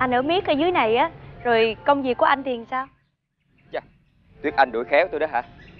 Anh ở miết ở dưới này á, rồi công việc của anh thì sao? Chà, Tuyết Anh đuổi khéo tôi đó hả?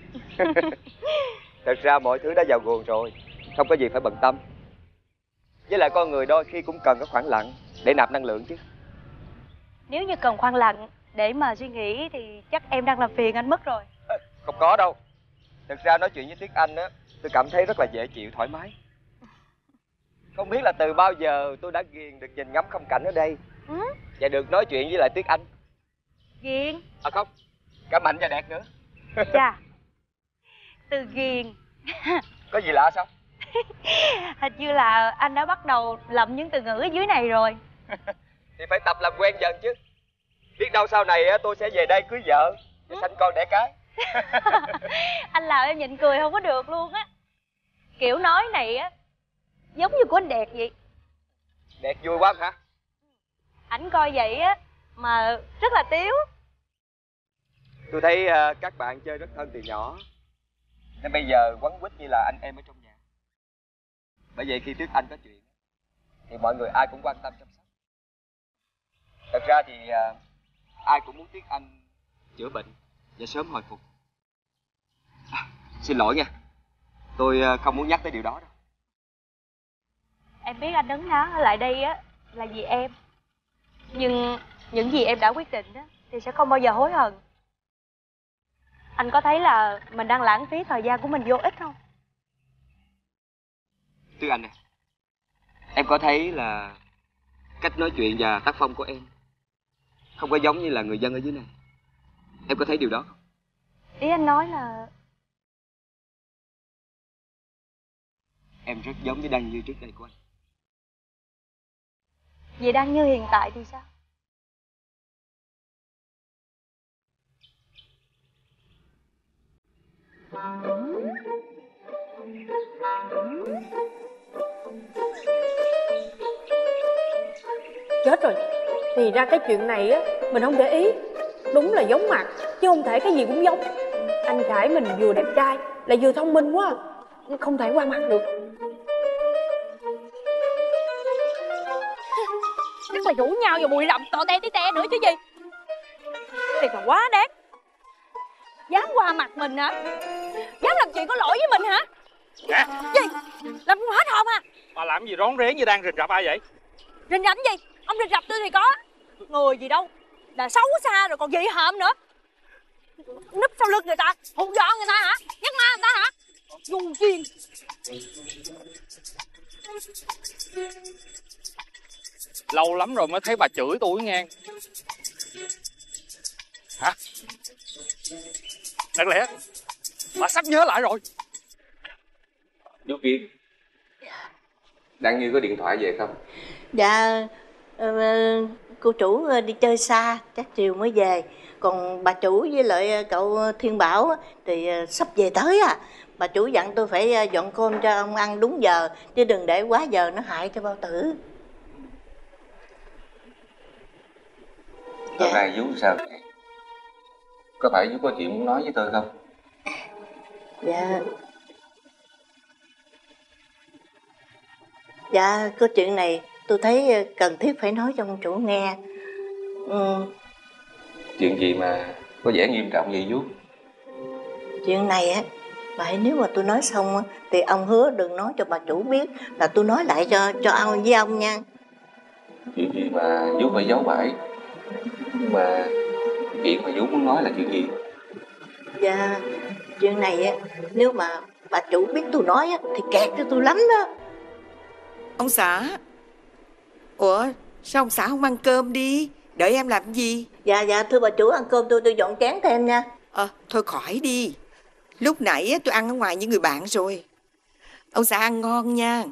Thật ra mọi thứ đã vào guồng rồi, không có gì phải bận tâm. Với lại con người đôi khi cũng cần có khoảng lặng để nạp năng lượng chứ. Nếu như cần khoan lặng để mà suy nghĩ thì chắc em đang làm phiền anh mất rồi. Không có đâu. Thật ra nói chuyện với Tuyết Anh á, tôi cảm thấy rất là dễ chịu, thoải mái. Không biết là từ bao giờ tôi đã ghiền được nhìn ngắm khung cảnh ở đây. Và được nói chuyện với lại Tuyết Anh. Ghiền? À không, cả Mạnh và Đạt nữa. Chà, từ ghiền Có gì lạ sao? hình như là anh đã bắt đầu lậm những từ ngữ ở dưới này rồi. Thì phải tập làm quen dần chứ. Biết đâu sau này tôi sẽ về đây cưới vợ và sanh con đẻ cái. Anh làm em nhịn cười không có được luôn á. Kiểu nói này á giống như của anh Đẹp vậy. Đẹp vui quá hả? Ảnh coi vậy á mà rất là tiếu. Tôi thấy các bạn chơi rất thân từ nhỏ, nên bây giờ quấn quýt như là anh em ở trong nhà. Bởi vậy khi Tuyết Anh có chuyện thì mọi người ai cũng quan tâm chăm sóc. Thật ra thì ai cũng muốn Tuyết Anh chữa bệnh và sớm hồi phục. Xin lỗi nha, tôi không muốn nhắc tới điều đó đâu. Em biết anh đứng đó ở lại đây á là vì em. Nhưng những gì em đã quyết định á thì sẽ không bao giờ hối hận. Anh có thấy là mình đang lãng phí thời gian của mình vô ích không? Tuyết Anh nè, em có thấy là cách nói chuyện và tác phong của em không có giống như là người dân ở dưới này? Em có thấy điều đó không? Ý anh nói là Em rất giống với Đăng Như trước đây của anh. vậy đang như hiện tại thì sao? Chết rồi. Thì ra cái chuyện này á mình không để ý. Đúng là giống mặt chứ không thể cái gì cũng giống. Anh Khải mình vừa đẹp trai lại vừa thông minh quá, không thể qua mặt được. Chắc là rủ nhau vào bụi rậm tò te tí te nữa chứ gì. Thiệt là quá đáng. Dám qua mặt mình hả? Dám làm chuyện có lỗi với mình hả? Gì? Làm không hết hồn à? Bà làm gì rón rén như đang rình rập ai vậy? Rình rập gì? Ông rình rập tôi thì có. Người gì đâu là xấu xa rồi còn dị hợm nữa. Núp sau lưng người ta, hù dọa người ta hả? Nhắc ma người ta hả? Ngu duyên. Lâu lắm rồi mới thấy bà chửi tôi nghe. Hả? Đáng lẽ bà sắp nhớ lại rồi. Giúp Viên, Đăng Như có điện thoại về không? Dạ, cô chủ đi chơi xa, chắc chiều mới về. Còn bà chủ với lại cậu Thiên Bảo thì sắp về tới à. Bà chủ dặn tôi phải dọn cơm cho ông ăn đúng giờ, chứ đừng để quá giờ nó hại cho bao tử. Hôm nay Vú sao vậy? Có phải Vú có chuyện muốn nói với tôi không? Dạ. Dạ, có chuyện này tôi thấy cần thiết phải nói cho ông chủ nghe. Chuyện gì mà có vẻ nghiêm trọng vậy Vú? Chuyện này á, vậy nếu mà tôi nói xong á, thì ông hứa đừng nói cho bà chủ biết, là tôi nói lại cho ông với ông nha. Chuyện gì mà Vú phải giấu bãi? Nhưng mà chuyện mà Vú muốn nói là chuyện gì? Dạ, chuyện này á, nếu mà bà chủ biết tôi nói á, thì kẹt cho tôi lắm đó. Ông xã. Ủa sao ông xã không ăn cơm đi? Đợi em làm gì? Dạ thưa bà chủ, ăn cơm tôi dọn chén thêm nha. Thôi khỏi đi. Lúc nãy tôi ăn ở ngoài với người bạn rồi. Ông xã ăn ngon nha.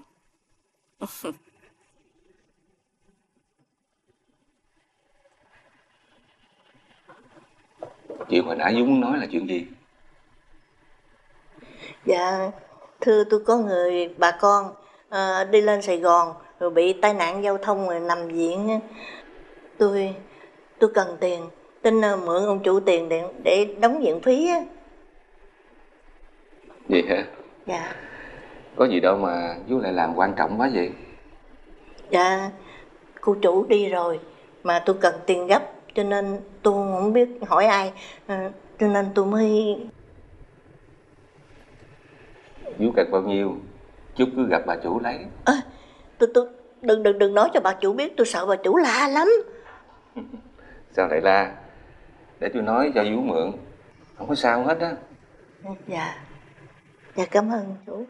Chuyện hồi nãy Vú muốn nói là chuyện gì? Dạ thưa, tôi có người bà con đi lên Sài Gòn rồi bị tai nạn giao thông rồi nằm viện. Tôi cần tiền, xin mượn ông chủ tiền để đóng viện phí á. Vậy hả? Dạ. Có gì đâu mà Vú lại làm quan trọng quá vậy? Dạ, cô chủ đi rồi mà tôi cần tiền gấp, cho nên tôi không biết hỏi ai, cho nên tôi mới... Vú cần bao nhiêu chút cứ gặp bà chủ lấy. Tôi đừng nói cho bà chủ biết, tôi sợ bà chủ la lắm. Sao lại la? Để tôi nói cho vú mượn, không có sao hết á. Dạ cảm ơn chủ.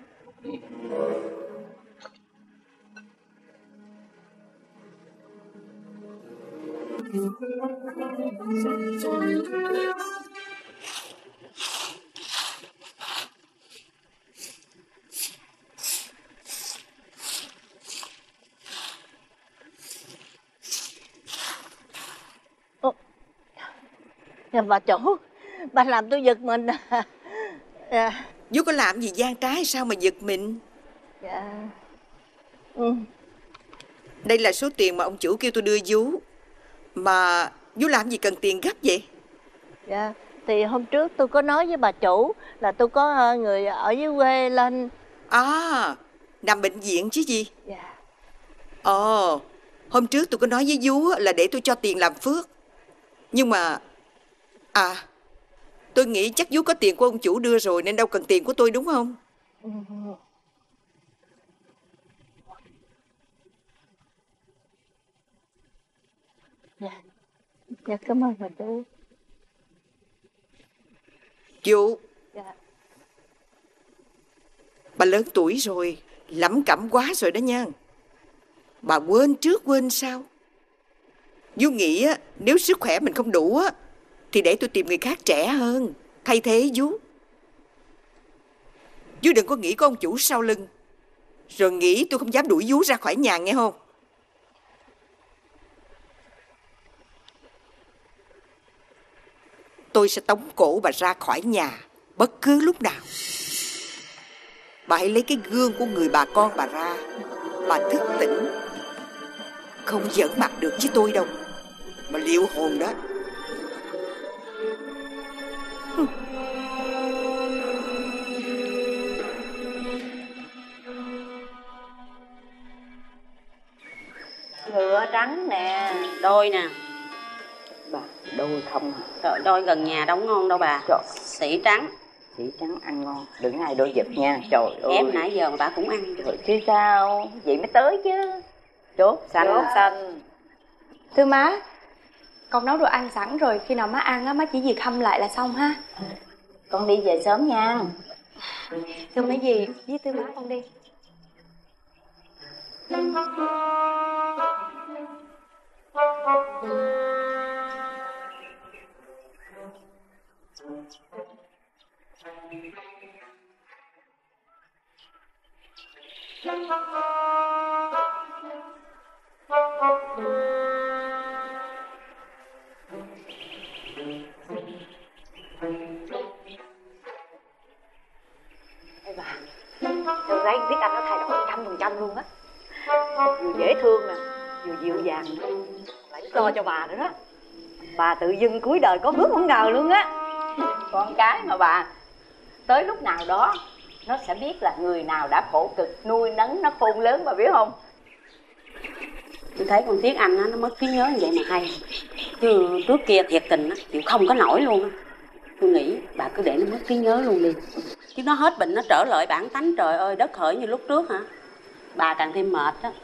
Dạ bà chủ, bà làm tôi giật mình. Vú có làm gì gian trái sao mà giật mình? Dạ. Đây là số tiền mà ông chủ kêu tôi đưa vú. Mà vú làm gì cần tiền gấp vậy? Dạ, thì hôm trước tôi có nói với bà chủ là tôi có người ở dưới quê lên. Nằm bệnh viện chứ gì? Dạ. Hôm trước tôi có nói với vú là để tôi cho tiền làm phước. Nhưng mà tôi nghĩ chắc vú có tiền của ông chủ đưa rồi nên đâu cần tiền của tôi, đúng không? Dạ cảm ơn bà chủ. Vú. Dạ. Bà lớn tuổi rồi, lẩm cẩm quá rồi đó nha. Bà quên trước quên sau. Vú nghĩ nếu sức khỏe mình không đủ thì để tôi tìm người khác trẻ hơn thay thế vú. Vú đừng có nghĩ có ông chủ sau lưng rồi nghĩ tôi không dám đuổi vú ra khỏi nhà, nghe không? Tôi sẽ tống cổ bà ra khỏi nhà bất cứ lúc nào. Bà hãy lấy cái gương của người bà con bà ra, bà thức tỉnh. Không giỡn mặt được với tôi đâu, mà liệu hồn đó. Ngựa trắng nè. Đôi nè. Bà, đôi không à? Trời, đôi gần nhà đâu ngon đâu bà. Trời. Sỉ trắng. Sỉ trắng ăn ngon, đừng ai đôi giật nha. Trời ơi. Ém nãy giờ mà bà cũng ăn. Trời chứ sao, vậy mới tới chứ. Chốt xanh. Thưa má, con nấu đồ ăn sẵn rồi, khi nào má ăn á má chỉ việc hâm lại là xong ha. Con đi về sớm nha. Thưa mấy dì với thưa má, con đi. Ê bà, từ đấy biết anh nó thay đổi 100% luôn á. Vừa dễ thương nè, vừa dịu dàng, lại lo cho bà nữa đó. Bà tự dưng cuối đời có bước không ngờ luôn á. Con cái mà bà, tới lúc nào đó nó sẽ biết là người nào đã khổ cực nuôi nấng nó khôn lớn, bà biết không? Tôi thấy con Tiết Anh nó mất trí nhớ như vậy mà hay. Chứ trước kia thiệt tình chịu không có nổi luôn. Tôi nghĩ bà cứ để nó mất trí nhớ luôn đi. Chứ nó hết bệnh nó trở lại bản tánh trời ơi đất khởi như lúc trước hả? Bà càng thêm mệt đó.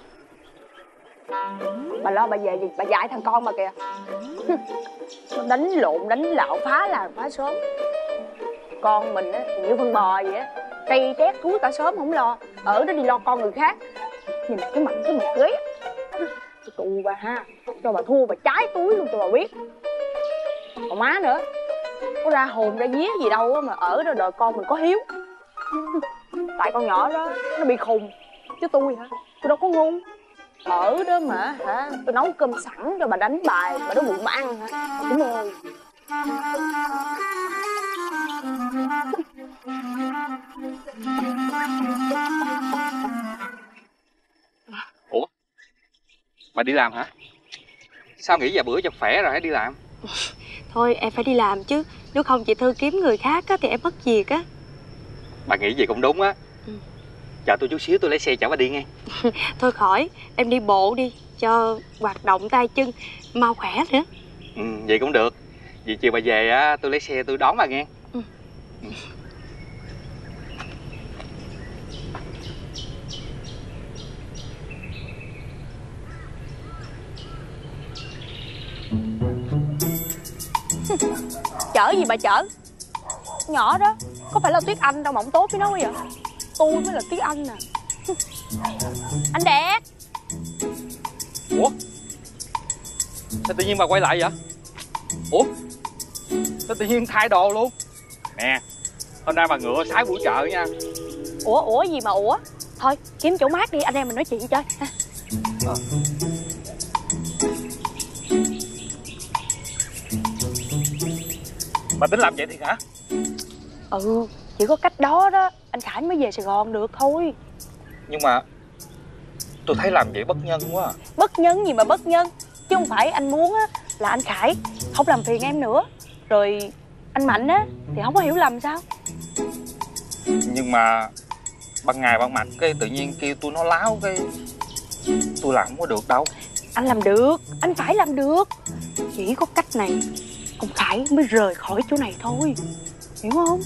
Bà lo bà về gì bà dạy thằng con bà kìa. Nó đánh lộn đánh lạo phá làng phá xóm. Con mình á như con bò vậy á, cây tét thúi cả xóm không lo, ở đó đi lo con người khác. Nhìn cái mặt ghế. Tụ bà ha, cho bà thua bà trái túi luôn cho bà biết. Còn má nữa, có ra hồn ra vía gì đâu á mà ở đó đợi con mình có hiếu. Tại con nhỏ đó nó bị khùng, chứ tôi hả, tôi đâu có ngu. Ở đó mà hả, tôi nấu cơm sẵn cho bà đánh bài, bà đói bụng bà ăn hả, đúng ơi. Ủa, bà đi làm hả? Sao nghỉ vài bữa cho khỏe rồi hãy đi làm? Thôi em phải đi làm chứ, nếu không chị Thư kiếm người khác á, thì em mất việc á. Bà nghĩ gì cũng đúng á. Chờ tôi chút xíu tôi lấy xe chở bà đi nghe. Thôi khỏi, em đi bộ đi, cho hoạt động tay chân mau khỏe nữa. Vậy cũng được. Vậy chiều bà về á, tôi lấy xe tôi đón bà nghe. Chở gì bà chở? Nhỏ đó, có phải là Tuyết Anh đâu mà ông tốt với nó vậy? Tôi mới là Tuyết Anh nè. Anh Đẹp. Ủa? Sao tự nhiên bà quay lại vậy? Ủa? Sao tự nhiên thay đồ luôn? Nè, hôm nay bà ngựa sái buổi chợ nha. Ủa gì mà ủa? Thôi, kiếm chỗ mát đi, anh em mình nói chuyện chơi ha. Bà tính làm vậy thiệt hả? Chỉ có cách đó đó, anh Khải mới về Sài Gòn được thôi. Nhưng mà tôi thấy làm vậy bất nhân quá. Bất nhân gì mà bất nhân? Chứ không phải anh muốn á là anh Khải không làm phiền em nữa, rồi anh Mạnh á thì không có hiểu lầm sao? Nhưng mà ban ngày ban mặt cái tự nhiên kêu tôi nói láo cái tôi làm không có được đâu. Anh làm được, anh phải làm được. Chỉ có cách này ông Khải mới rời khỏi chỗ này thôi, hiểu không?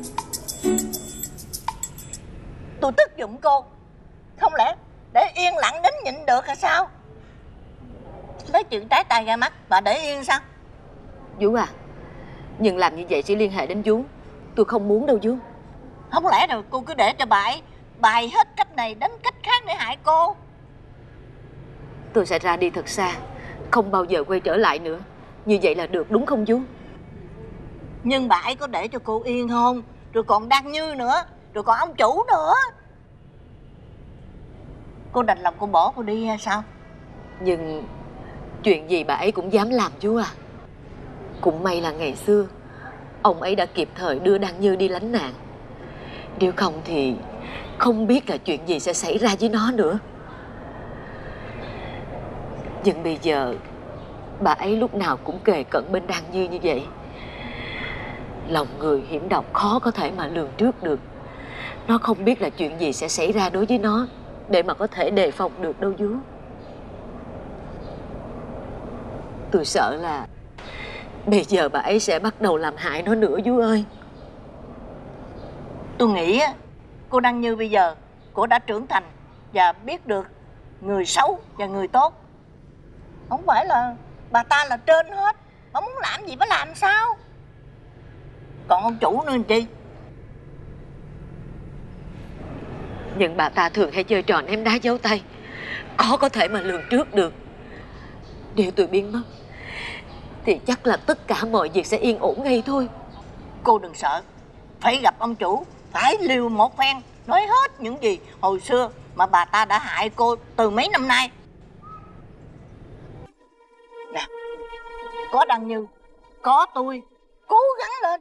Tôi tức giùm cô. Không lẽ để yên lặng đến nhịn được hay sao? Nói chuyện trái tay ra mắt bà để yên sao? Vú à, nhưng làm như vậy sẽ liên hệ đến vú. Tôi không muốn đâu vú. Không lẽ rồi cô cứ để cho bà ấy bày hết cách này đến cách khác để hại cô? Tôi sẽ ra đi thật xa, không bao giờ quay trở lại nữa. Như vậy là được đúng không vú? Nhưng bà ấy có để cho cô yên không? Rồi còn Đan Như nữa, rồi còn ông chủ nữa. Cô đành lòng cô bỏ cô đi hay sao? Nhưng chuyện gì bà ấy cũng dám làm vú à. Cũng may là ngày xưa ông ấy đã kịp thời đưa Đan Như đi lánh nạn. Nếu không thì không biết là chuyện gì sẽ xảy ra với nó nữa. Nhưng bây giờ bà ấy lúc nào cũng kề cận bên Đan Như như vậy. Lòng người hiểm độc khó có thể mà lường trước được. Nó không biết là chuyện gì sẽ xảy ra đối với nó để mà có thể đề phòng được đâu vú. Tôi sợ là bây giờ bà ấy sẽ bắt đầu làm hại nó nữa vú ơi. Tôi nghĩ cô Đan Như bây giờ cô đã trưởng thành và biết được người xấu và người tốt. Không phải là bà ta là trên hết, bà muốn làm gì bà làm sao? Còn ông chủ nữa làm chi? Nhưng bà ta thường hay chơi trò ném đá giấu tay, khó có thể mà lường trước được. Nếu tôi biến mất thì chắc là tất cả mọi việc sẽ yên ổn ngay thôi. Cô đừng sợ. Phải gặp ông chủ, phải liều một phen, nói hết những gì hồi xưa mà bà ta đã hại cô từ mấy năm nay. Nè, có Đan Như, có tôi, cố gắng lên.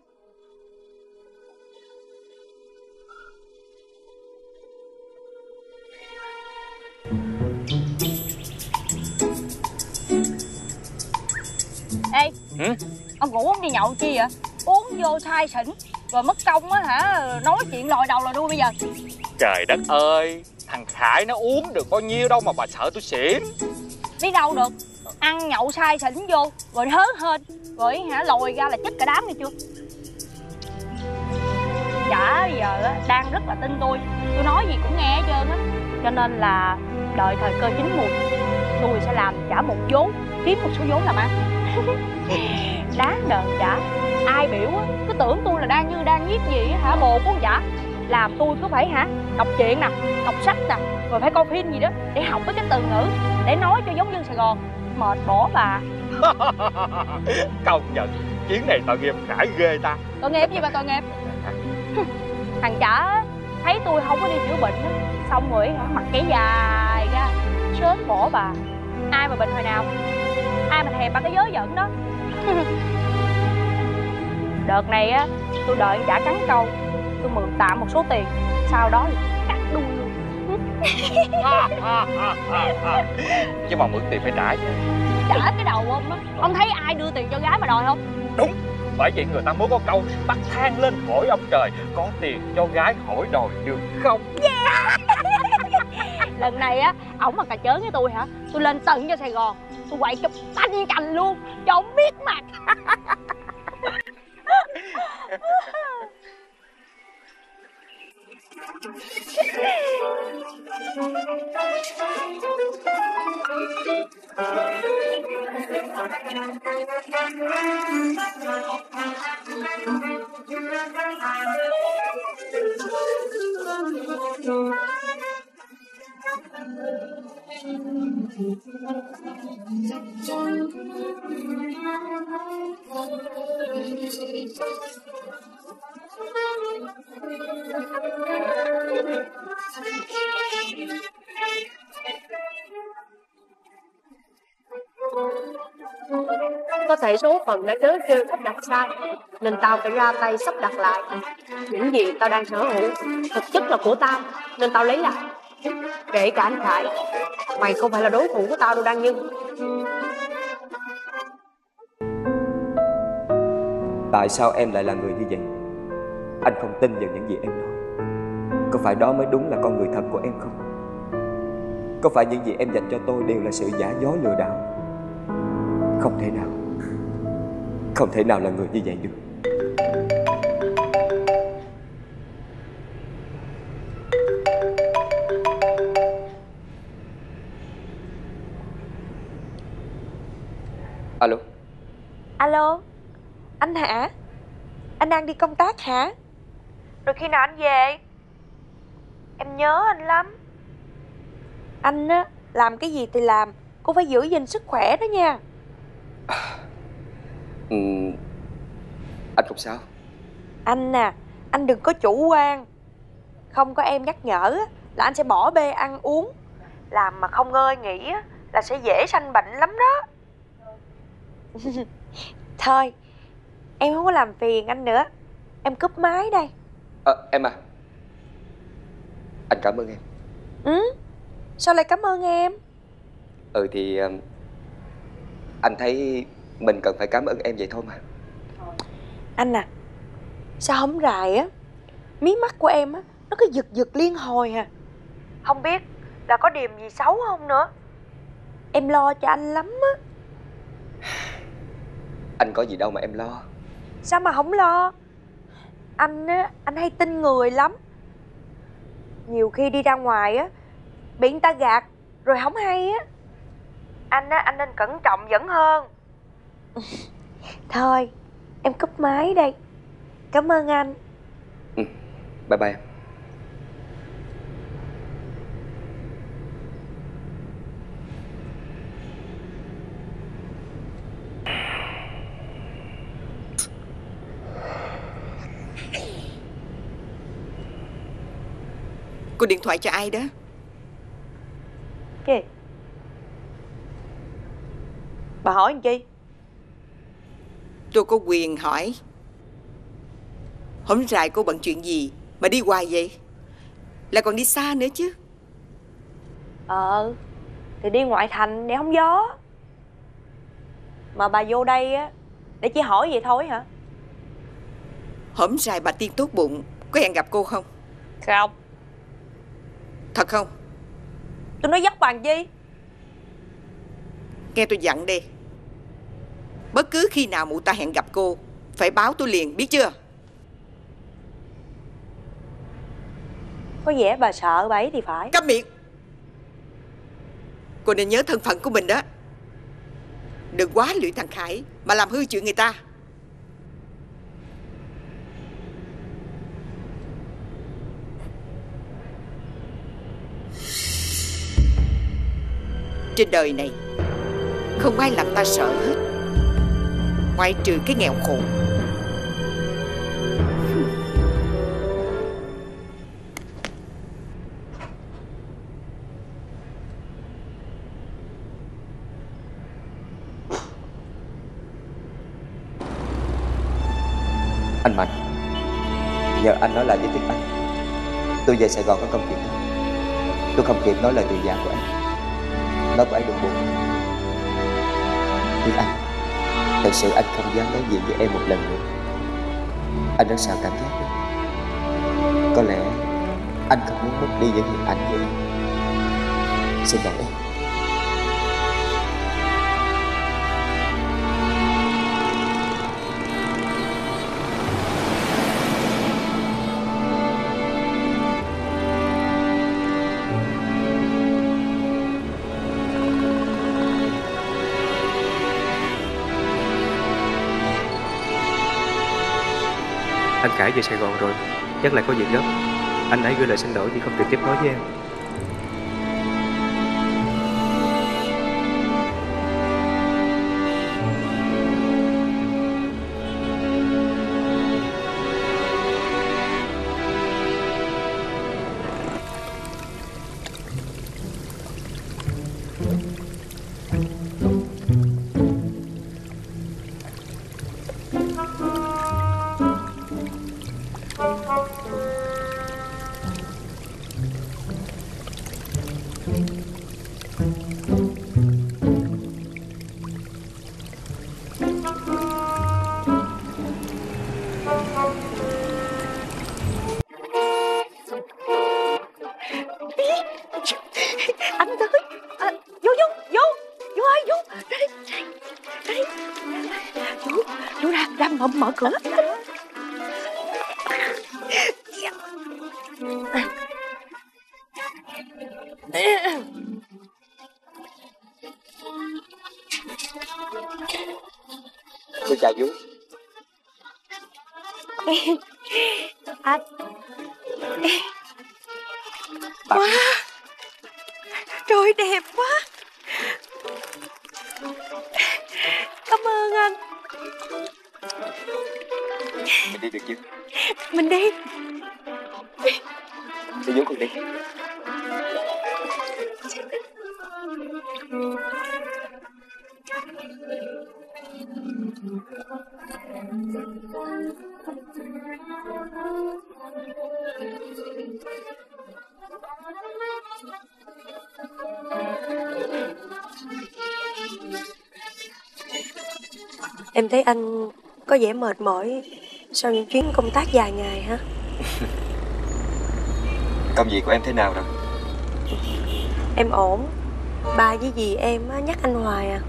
Ê, ông ngủ ông đi nhậu chi vậy? Uống vô say xỉn rồi mất công á hả? Nói chuyện lòi đầu lòi đuôi bây giờ. Trời đất ơi, thằng Khải nó uống được bao nhiêu đâu mà bà sợ tôi xỉn. Đi đâu được, ăn nhậu say xỉn vô rồi hớ hên rồi hả lòi ra là chết cả đám nghe chưa? Chả giờ á đang rất là tin tôi nói gì cũng nghe hết trơn á. Cho nên là đợi thời cơ chín mùi tôi sẽ làm trả một vố, kiếm một số vốn làm ăn. Đáng đợi chả. Ai biểu á cứ tưởng tôi là Đan Như đang viết gì á hả, bồ của con chả. Làm tôi cứ phải hả đọc truyện nè, đọc sách nè, rồi phải coi phim gì đó để học với cái từ ngữ để nói cho giống dân Sài Gòn. Mệt bỏ bà. Công nhận chuyến này tội nghiệp Khải ghê ta. Tội nghiệp gì mà tội nghiệp. Thằng chả thấy tôi không có đi chữa bệnh á, xong rồi hả mặt kẻ dài ra sớm bỏ bà. Ai mà bệnh hồi nào, ai mà thèm ba cái vớ vẩn đó. Đợt này á tôi đợi trả cắn câu, tôi mượn tạm một số tiền, sau đó thì cắt đuôi luôn. Chứ mà mượn tiền phải trả chứ. Trả cái đầu ông á. Ông thấy ai đưa tiền cho gái mà đòi không? Đúng, bởi vậy người ta mới có câu bắt than lên hỏi ông trời, có tiền cho gái hỏi đòi được không? Yeah. Lần này á, ổng mà cà chớn với tôi hả, tôi lên tận cho Sài Gòn, tôi quậy chụp tanh cành luôn cho ổng biết mặt. Có thể số phận đã trớ trêu sắp đặt sai, nên tao phải ra tay sắp đặt lại. Những gì tao đang sở hữu thực chất là của tao, nên tao lấy lại. Kể cả anh Khải, mày không phải là đối thủ của tao đâu Đan Như. Tại sao em lại là người như vậy? Anh không tin vào những gì em nói. Có phải đó mới đúng là con người thật của em không? Có phải những gì em dành cho tôi đều là sự giả dối lừa đảo? Không thể nào. Không thể nào là người như vậy được. Alo. Alo, anh hả? Anh đang đi công tác hả? Rồi khi nào anh về? Em nhớ anh lắm. Anh á, làm cái gì thì làm, cũng phải giữ gìn sức khỏe đó nha. Anh không sao. Anh nè, anh đừng có chủ quan. Không có em nhắc nhở á, là anh sẽ bỏ bê ăn uống. Làm mà không ngơi nghỉ á, là sẽ dễ sanh bệnh lắm đó. Thôi, em không có làm phiền anh nữa. Em cúp máy đây. Em à, anh cảm ơn em. Sao lại cảm ơn em? Thì anh thấy mình cần phải cảm ơn em vậy thôi mà. Anh à, sao hổng rày á, mí mắt của em á, nó cứ giật giật liên hồi à. Không biết là có điềm gì xấu không nữa. Em lo cho anh lắm á. Anh có gì đâu mà em lo. Sao mà không lo? Anh á, anh hay tin người lắm. Nhiều khi đi ra ngoài á, bị người ta gạt rồi không hay á. Anh á, anh nên cẩn trọng vẫn hơn. Thôi, em cúp máy đây. Cảm ơn anh. Bye bye em. Cô điện thoại cho ai đó? Gì? Bà hỏi làm chi? Tôi có quyền hỏi. Hôm rày cô bận chuyện gì mà đi hoài vậy? Lại còn đi xa nữa chứ. Thì đi ngoại thành để hóng gió. Mà bà vô đây á, để chỉ hỏi vậy thôi hả? Hôm rày bà Tiên tốt bụng có hẹn gặp cô không? Không. Thật không? Tôi nói dốc bằng chi? Nghe tôi dặn đi. Bất cứ khi nào mụ ta hẹn gặp cô, phải báo tôi liền, biết chưa? Có vẻ bà sợ bà ấy thì phải. Câm miệng. Cô nên nhớ thân phận của mình đó. Đừng quá luyện thằng Khải mà làm hư chuyện người ta. Trên đời này không ai làm ta sợ hết, ngoại trừ cái nghèo khổ. Anh Mạnh, nhờ anh nói lại với Tuyết Anh. Tôi về Sài Gòn có công chuyện đó. Tôi không kịp nói lời từ giã của anh. Nói của anh đừng buồn. Tuyết Anh, thật sự anh không dám nói gì với em một lần nữa. Anh rất sợ cảm giác đó. Có lẽ anh không muốn mất đi những hình ảnh của em. Xin lỗi em. Anh Khải về Sài Gòn rồi, chắc là có việc gấp. Anh ấy gửi lời xin lỗi vì không tiện tiếp nối với em. Anh tới à, vô ơi vô ra đi vô ra mở cửa. Tôi chào chú. Anh wow, trời đẹp quá, cảm ơn anh. Mình đi được chưa? Mình đi. Đi vô con đi. Em thấy anh có vẻ mệt mỏi sau những chuyến công tác dài ngày hả? Công việc của em thế nào rồi? Em ổn. Ba với dì em nhắc anh hoài à.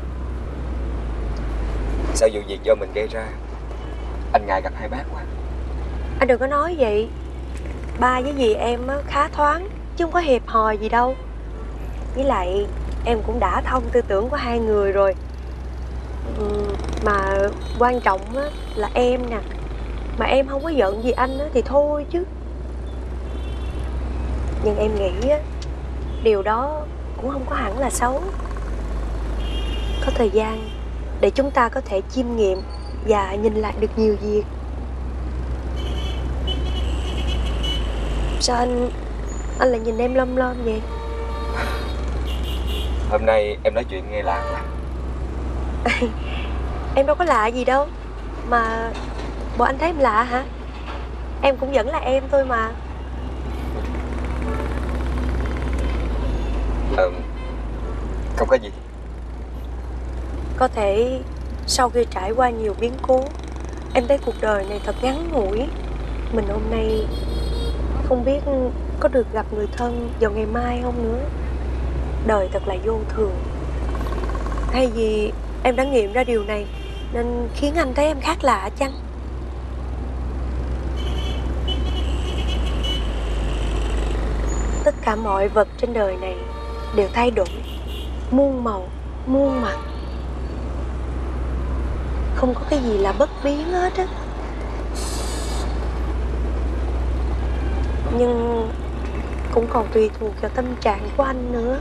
Sao vụ việc do mình gây ra? Anh ngại gặp hai bác quá. Anh đừng có nói vậy. Ba với dì em khá thoáng chứ không có hẹp hòi gì đâu. Với lại em cũng đã thông tư tưởng của hai người rồi. Mà quan trọng là em nè. Mà em không có giận gì anh thì thôi chứ. Nhưng em nghĩ điều đó cũng không có hẳn là xấu. Có thời gian để chúng ta có thể chiêm nghiệm và nhìn lại được nhiều việc. Sao anh lại nhìn em lom lom vậy? Hôm nay em nói chuyện nghe lạ quá. Em đâu có lạ gì đâu. Mà bộ anh thấy em lạ hả? Em cũng vẫn là em thôi mà. Không có gì. Có thể sau khi trải qua nhiều biến cố, em thấy cuộc đời này thật ngắn ngủi. Mình hôm nay không biết có được gặp người thân vào ngày mai không nữa. Đời thật là vô thường. Hay vì em đã nghiệm ra điều này nên khiến anh thấy em khác lạ chăng? Tất cả mọi vật trên đời này đều thay đổi, muôn màu, muôn mặt. Không có cái gì là bất biến hết á. Nhưng cũng còn tùy thuộc vào tâm trạng của anh nữa.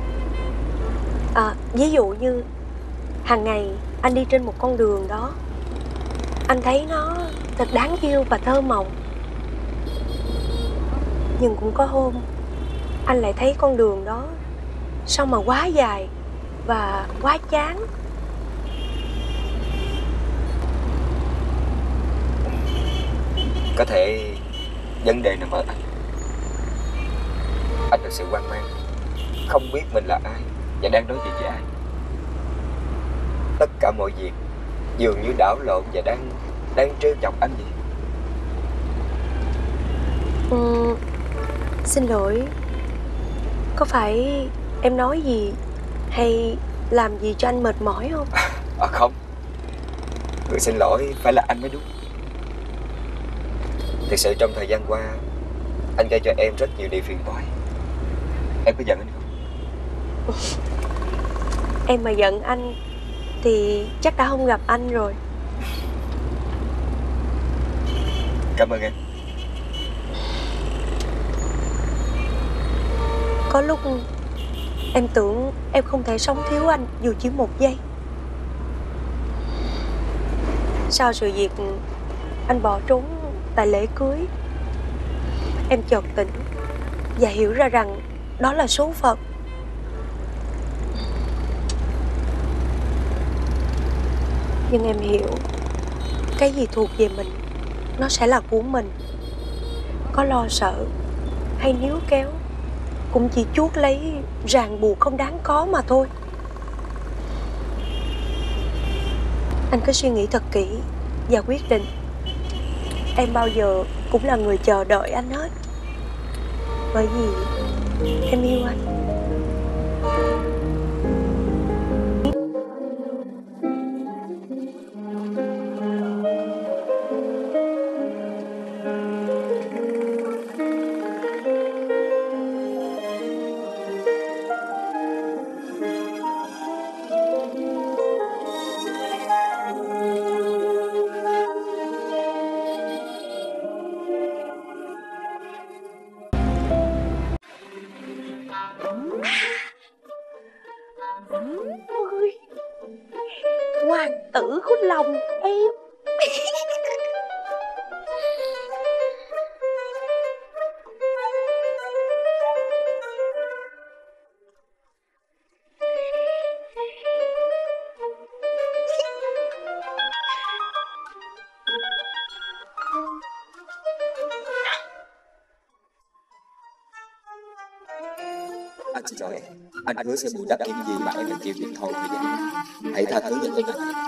Ví dụ như hàng ngày anh đi trên một con đường đó, anh thấy nó thật đáng yêu và thơ mộng. Nhưng cũng có hôm anh lại thấy con đường đó sao mà quá dài và quá chán. Có thể vấn đề nằm ở anh. Anh thật sự hoang mang, không biết mình là ai và đang đối diện với ai. Tất cả mọi việc dường như đảo lộn và đang trêu chọc anh vậy. Xin lỗi. Có phải Em nói gì hay làm gì cho anh mệt mỏi không? Không, người xin lỗi phải là anh mới đúng. Thực sự trong thời gian qua anh gây cho em rất nhiều điều phiền toái. Em có giận anh không? Em mà giận anh thì chắc đã không gặp anh rồi. Cảm ơn em. Có lúc em tưởng em không thể sống thiếu anh dù chỉ một giây. Sau sự việc anh bỏ trốn tại lễ cưới, em chợt tỉnh và hiểu ra rằng đó là số phận. Nhưng em hiểu cái gì thuộc về mình nó sẽ là của mình. Có lo sợ hay níu kéo cũng chỉ chuốc lấy ràng buộc không đáng có mà thôi. Anh cứ suy nghĩ thật kỹ và quyết định. Em bao giờ cũng là người chờ đợi anh hết. Bởi vì em yêu anh. Ôi, hoàng tử của lòng em. Anh xin lỗi em. Anh hứa sẽ bù đắp những gì mà em đã chịu thiệt thòi thời gian. Hãy tha thứ cho tôi anh.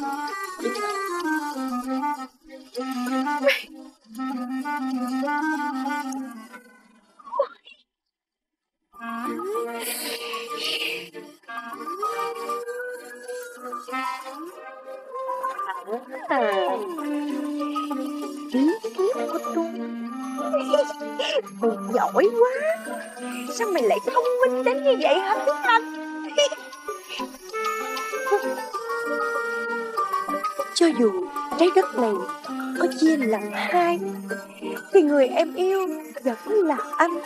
Giỏi quá. Sao mày lại thông minh đến như vậy hả Tuấn Anh? Cho dù trái đất này có chia làm hai thì người em yêu vẫn là anh.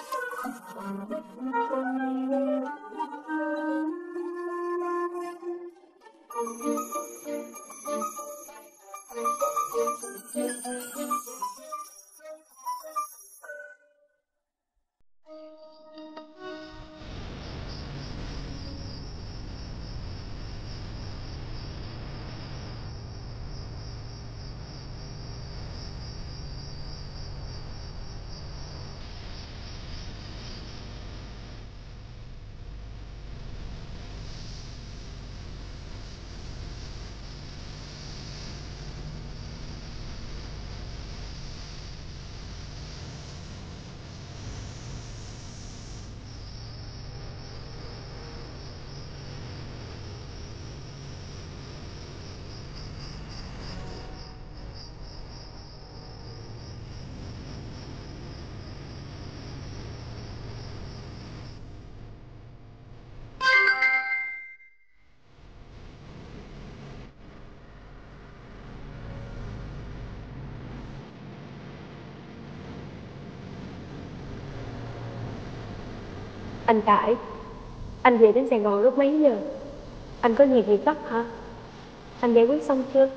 Anh Khải, anh về đến Sài Gòn lúc mấy giờ? Anh có gì gấp hả? Anh giải quyết xong chưa?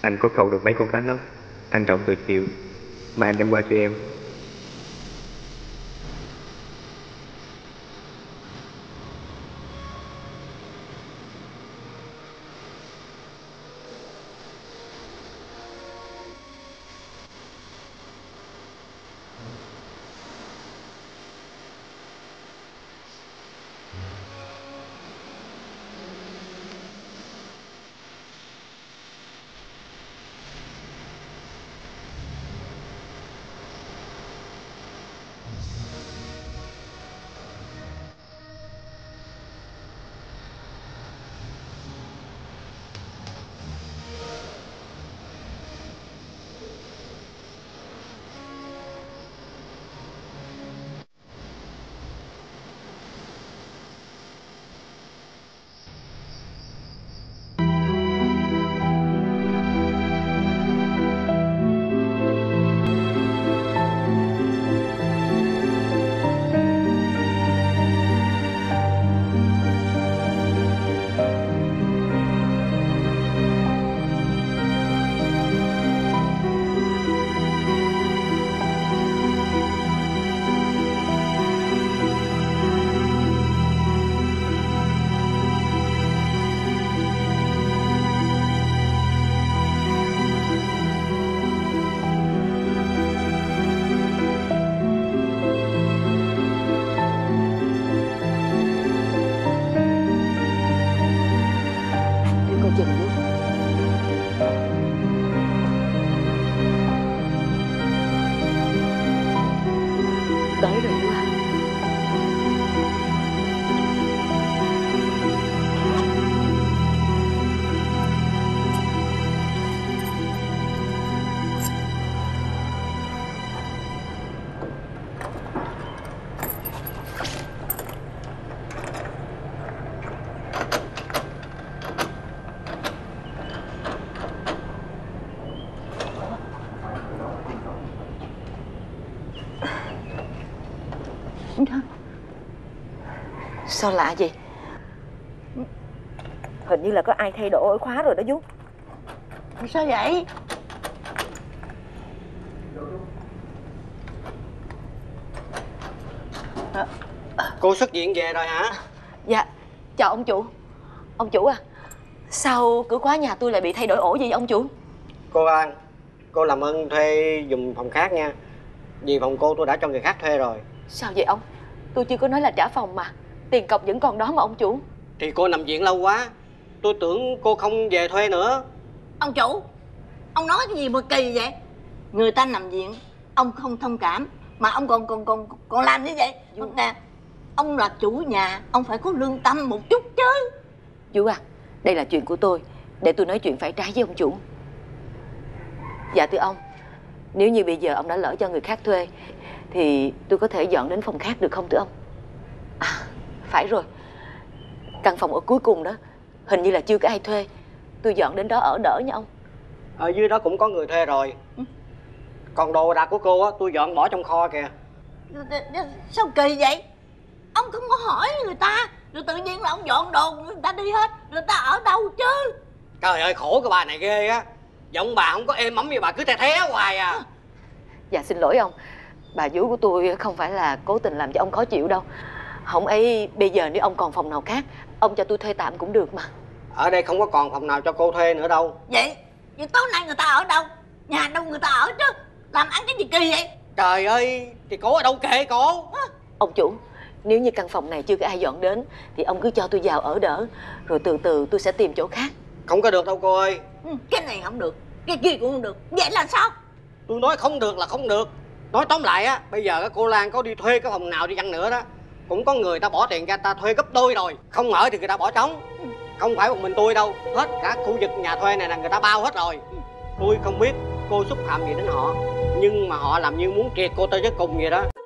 Anh có cầu được mấy con cá lóc anh trọng từ chiều mà anh đem qua cho em. Sao lạ vậy? Hình như là có ai thay đổi ổ khóa rồi đó chú. Sao vậy? Cô xuất viện về rồi hả? Dạ, chào ông chủ. Ông chủ à, sao cửa khóa nhà tôi lại bị thay đổi ổ vậy ông chủ? Cô An, cô làm ơn thuê giùm phòng khác nha. Vì phòng cô tôi đã cho người khác thuê rồi. Sao vậy ông? Tôi chưa có nói là trả phòng mà. Tiền cọc vẫn còn đó mà ông chủ. Thì cô nằm viện lâu quá, tôi tưởng cô không về thuê nữa. Ông chủ, ông nói cái gì mà kỳ vậy? Người ta nằm viện, ông không thông cảm mà ông còn làm như vậy. Nè, ông là chủ nhà, ông phải có lương tâm một chút chứ. Chú à, đây là chuyện của tôi, để tôi nói chuyện phải trái với ông chủ. Dạ thưa ông, nếu như bây giờ ông đã lỡ cho người khác thuê thì tôi có thể dọn đến phòng khác được không thưa ông? À, phải rồi, căn phòng ở cuối cùng đó hình như là chưa có ai thuê. Tôi dọn đến đó ở đỡ nha ông. Ở dưới đó cũng có người thuê rồi. Còn đồ đạc của cô á, tôi dọn bỏ trong kho kìa. Sao kỳ vậy? Ông không có hỏi người ta, rồi tự nhiên là ông dọn đồ người ta đi hết. Người ta ở đâu chứ? Trời ơi, khổ cái bà này ghê á. Giọng bà không có êm ấm như bà cứ the thé hoài à. Dạ xin lỗi ông, bà vú của tôi không phải là cố tình làm cho ông khó chịu đâu. Không ấy, bây giờ nếu ông còn phòng nào khác, ông cho tôi thuê tạm cũng được mà. Ở đây không có còn phòng nào cho cô thuê nữa đâu. Vậy tối nay người ta ở đâu? Nhà đâu người ta ở chứ? Làm ăn cái gì kỳ vậy? Trời ơi, thì cổ ở đâu kệ cổ. Ông chủ, nếu như căn phòng này chưa có ai dọn đến thì ông cứ cho tôi vào ở đỡ, rồi từ từ tôi sẽ tìm chỗ khác. Không có được đâu cô ơi. Cái này không được, cái kia cũng không được. Vậy là sao? Tôi nói không được là không được. Nói tóm lại á, bây giờ cô Lan có đi thuê cái phòng nào đi chăng nữa đó, cũng có người ta bỏ tiền ra ta thuê gấp đôi rồi. Không ở thì người ta bỏ trống. Không phải một mình tôi đâu, hết cả khu vực nhà thuê này là người ta bao hết rồi. Tôi không biết cô xúc phạm gì đến họ, nhưng mà họ làm như muốn triệt cô tới cùng vậy đó.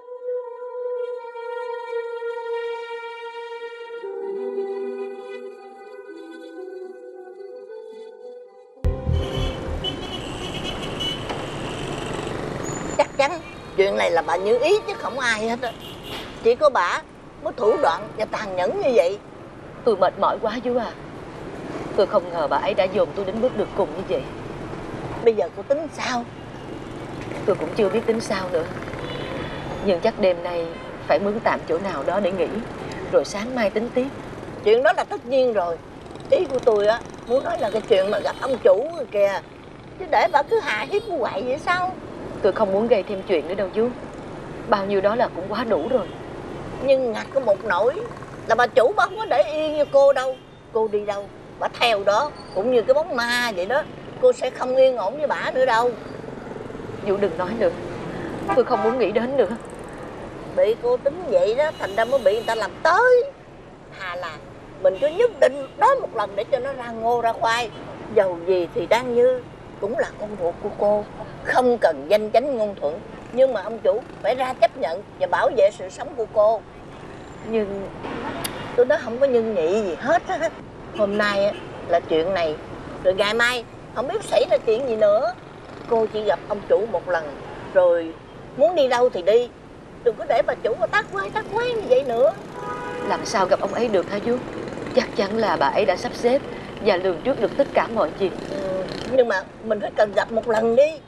Chắc chắn chuyện này là bà Như Ý chứ không ai hết á. Chỉ có bà mới thủ đoạn và tàn nhẫn như vậy. Tôi mệt mỏi quá chú à. Tôi không ngờ bà ấy đã dồn tôi đến bước đường cùng như vậy. bây giờ cô tính sao? Tôi cũng chưa biết tính sao nữa. Nhưng chắc đêm nay phải mướn tạm chỗ nào đó để nghỉ, rồi sáng mai tính tiếp. Chuyện đó là tất nhiên rồi. Ý của tôi á, muốn nói là cái chuyện mà gặp ông chủ rồi kìa. Chứ để bà cứ hạ hiếp như vậy vậy sao? Tôi không muốn gây thêm chuyện nữa đâu chú. Bao nhiêu đó là cũng quá đủ rồi. Nhưng ngặt có một nỗi là bà chủ bà không có để yên như cô đâu. Cô đi đâu, bà theo đó. Cũng như cái bóng ma vậy đó. Cô sẽ không yên ổn với bà nữa đâu. Vũ đừng nói nữa. Tôi không muốn nghĩ đến nữa. Bị cô tính vậy đó, thành ra mới bị người ta làm tới. Thà là mình cứ nhất định nói một lần để cho nó ra ngô ra khoai. Dầu gì thì Đan Như cũng là con ruột của cô, không cần danh chánh ngôn thuận. Nhưng mà ông chủ phải ra chấp nhận và bảo vệ sự sống của cô. Nhưng tôi nói không có nhân nhị gì hết á. Hôm nay là chuyện này, rồi ngày mai không biết xảy ra chuyện gì nữa. Cô chỉ gặp ông chủ một lần, rồi muốn đi đâu thì đi. Đừng có để bà chủ mà tát quái như vậy nữa. Làm sao gặp ông ấy được hả chú? Chắc chắn là bà ấy đã sắp xếp và lường trước được tất cả mọi chuyện. Nhưng mà mình phải cần gặp một lần đi.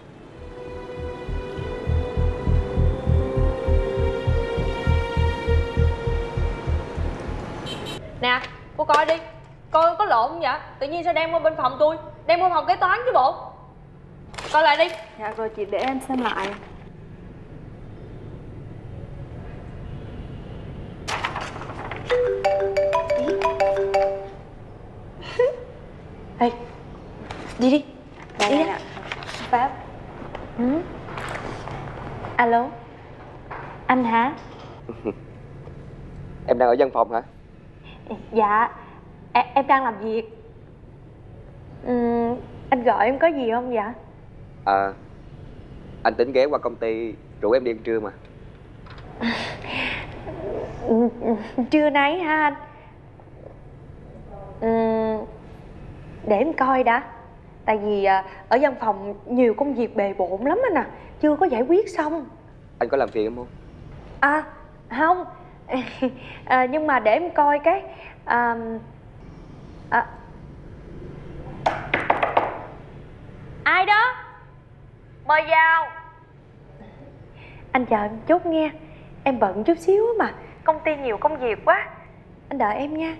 Nè, cô coi đi. Coi có lộn không vậy? Tự nhiên sao đem qua bên phòng tôi? Đem qua phòng kế toán chứ bộ. Coi lại đi. Dạ rồi chị, để em xem lại. Ê, đi đi. Đi Đi nè. Pháp. Alo. Anh hả? Em đang ở văn phòng hả? Dạ, em đang làm việc. Anh gọi em có gì không dạ? Anh tính ghé qua công ty rủ em đi ăn trưa mà. Trưa nay hả anh? Để em coi đã. Tại vì ở văn phòng nhiều công việc bề bộn lắm anh à. Chưa có giải quyết xong. Anh có làm phiền em không? Không. Nhưng mà để em coi cái ai đó? Mời vào. Anh chờ em chút nghe. Em bận chút xíu mà. Công ty nhiều công việc quá. Anh đợi em nha.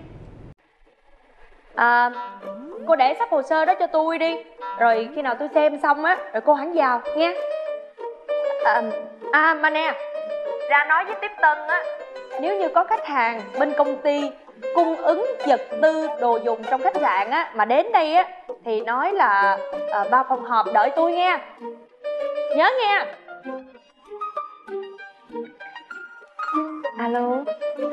Cô để sắp hồ sơ đó cho tôi đi. Rồi khi nào tôi xem xong á, rồi cô hẳn vào nha. Mà nè, ra nói với tiếp tân á, nếu như có khách hàng bên công ty cung ứng vật tư đồ dùng trong khách sạn á mà đến đây á, thì nói là 3 phòng họp đợi tôi nghe. Nhớ nghe. Alo.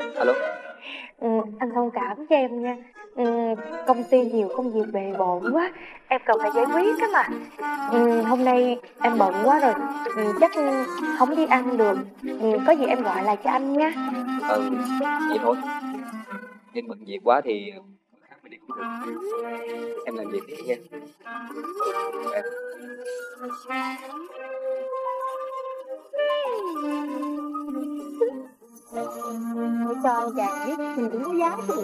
Anh thông cảm cho em nha. Công ty nhiều công việc bề bộn quá, em cần phải giải quyết á mà. Hôm nay em bận quá rồi, chắc không đi ăn được. Có gì em gọi lại cho anh nha. Vậy thôi. Em bận việc quá thì bữa khác mới đi cũng được. Em làm việc đi nha. Cho anh chàng biết mình cũng có giá trị.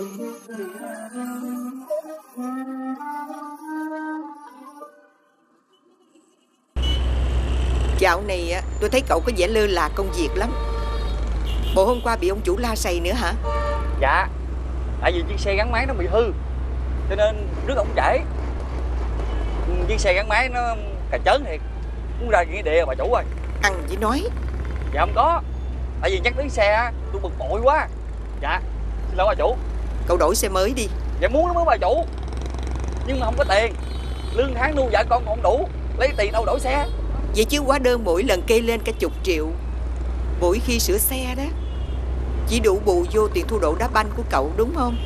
Dạo này á, tôi thấy cậu có vẻ lơ là công việc lắm. Bộ hôm qua bị ông chủ la sầy nữa hả? Dạ, tại vì chiếc xe gắn máy nó bị hư, cho nên rước ổng trễ. Chiếc xe gắn máy nó cà chớn thiệt, muốn ra nghĩa địa bà chủ ơi. Ăn chỉ nói. Dạ không có, tại vì nhắc đến xe tôi bực bội quá. Dạ, xin lỗi bà chủ. Cậu đổi xe mới đi. Dạ muốn lắm á bà chủ, nhưng mà không có tiền. Lương tháng nuôi vợ con không đủ, lấy tiền đâu đổi xe. Vậy chứ hóa đơn mỗi lần kê lên cả chục triệu. Mỗi khi sửa xe đó chỉ đủ bù vô tiền thu độ đá banh của cậu đúng không?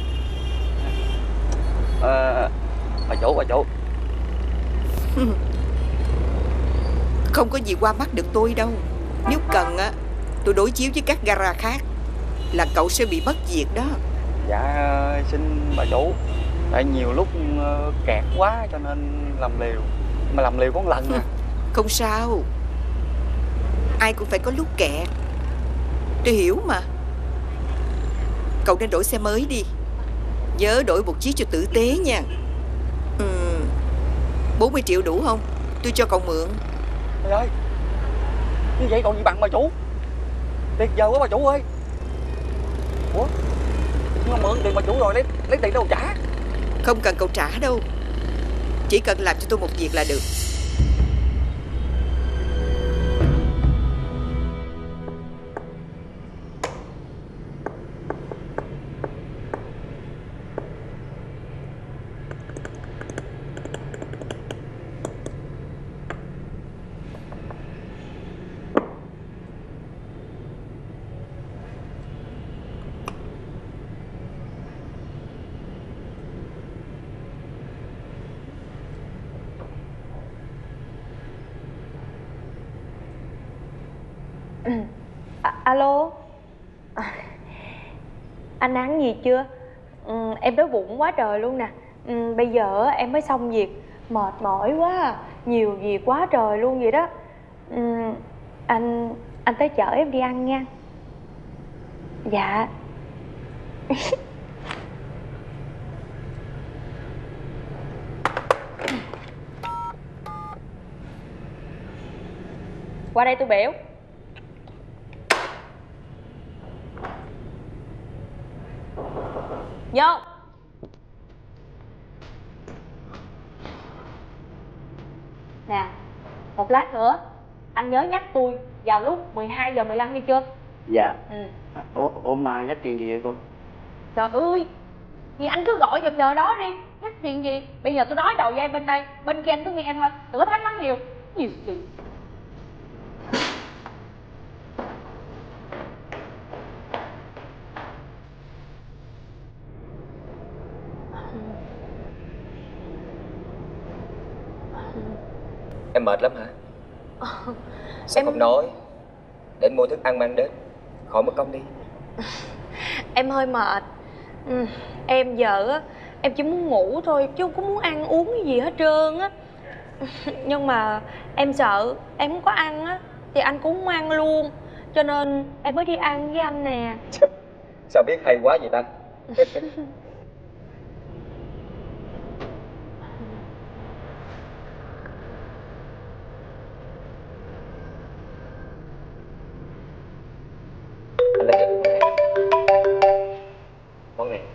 Bà chủ Không có gì qua mắt được tôi đâu. Nếu cần á, tôi đối chiếu với các gara khác là cậu sẽ bị mất việc đó. Dạ xin bà chủ, tại nhiều lúc kẹt quá cho nên làm liều. Mà làm liều có một lần à. Không sao, ai cũng phải có lúc kẹt. Tôi hiểu mà. Cậu nên đổi xe mới đi. Nhớ đổi một chiếc cho tử tế nha. 40 triệu đủ không? tôi cho cậu mượn. Trời ơi, như vậy còn gì bằng bà chủ. Tuyệt vời quá bà chủ ơi. Ủa, nhưng mà mượn tiền bà chủ rồi lấy tiền đâu trả? Không cần cậu trả đâu, chỉ cần làm cho tôi một việc là được. Alo. Anh ăn gì chưa? Em đói bụng quá trời luôn nè. Bây giờ em mới xong việc, mệt mỏi quá à. Nhiều việc quá trời luôn vậy đó. Anh tới chở em đi ăn nha. Dạ. Qua đây tôi biểu. Vô. Nè, một lát nữa anh nhớ nhắc tôi vào lúc 12:15 đi chưa? Dạ. Ủa mà nhắc chuyện gì vậy cô? Trời ơi, thì anh cứ gọi giùm giờ đó đi. Nhắc chuyện gì? Bây giờ tôi nói đầu dây bên đây, bên kia anh cứ nghe thôi, đừng có thắc mắc nhiều. Nhiều chuyện. Em mệt lắm hả? Sao không nói để anh mua thức ăn mang đến, khỏi mất công đi. Em hơi mệt. Em giờ á, em chỉ muốn ngủ thôi chứ không có muốn ăn uống cái gì hết trơn á. Nhưng mà em sợ em không có ăn á thì anh cũng không ăn luôn, cho nên em mới đi ăn với anh nè. Sao biết hay quá vậy ta? Anh đã nhận món này.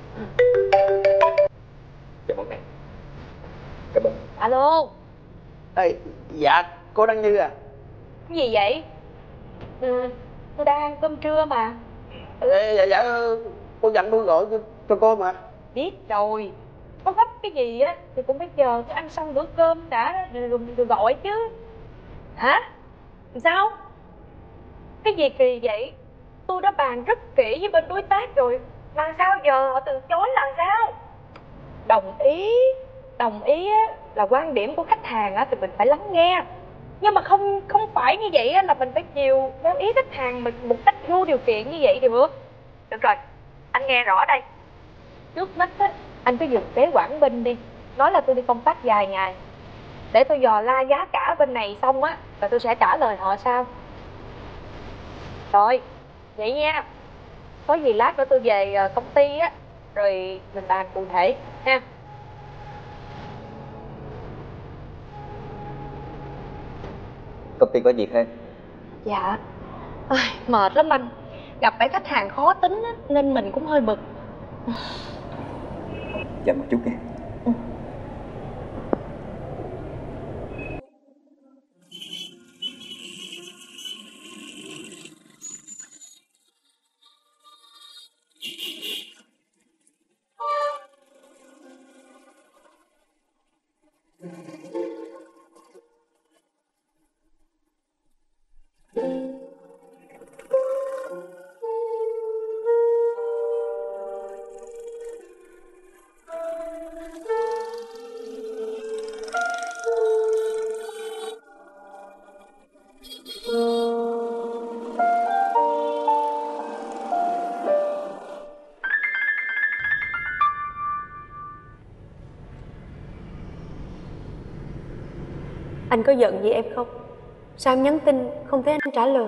Cái món này. Cảm ơn. Alo. Ê, dạ, cô Đăng Như à? Cái gì vậy? Tôi đang ăn cơm trưa mà. Dạ, cô dặn tôi gọi cho cô mà. Biết rồi. Có gấp cái gì á thì cũng phải chờ tôi ăn xong bữa cơm đã rồi gọi chứ. Hả? Sao? Cái gì kỳ vậy? Tôi đã bàn rất kỹ với bên đối tác rồi mà sao giờ họ từ chối là sao? Đồng ý á, là quan điểm của khách hàng á thì mình phải lắng nghe, nhưng mà không phải như vậy á là mình phải chiều theo ý khách hàng mình một cách vô điều kiện như vậy thì được. Được rồi, anh nghe rõ đây. Trước mắt á, anh cứ dừng kế Quảng Bình đi, nói là tôi đi công tác vài ngày để tôi dò la giá cả bên này xong á rồi tôi sẽ trả lời họ sau. Rồi, vậy nha. Có gì lát nữa tôi về công ty á rồi mình bàn cụ thể ha. Công ty có việc ha? Dạ. Mệt lắm anh. Gặp phải khách hàng khó tính á, nên mình cũng hơi bực. Chờ một chút nha. Anh có giận gì em không? Sao em nhắn tin không thấy anh trả lời?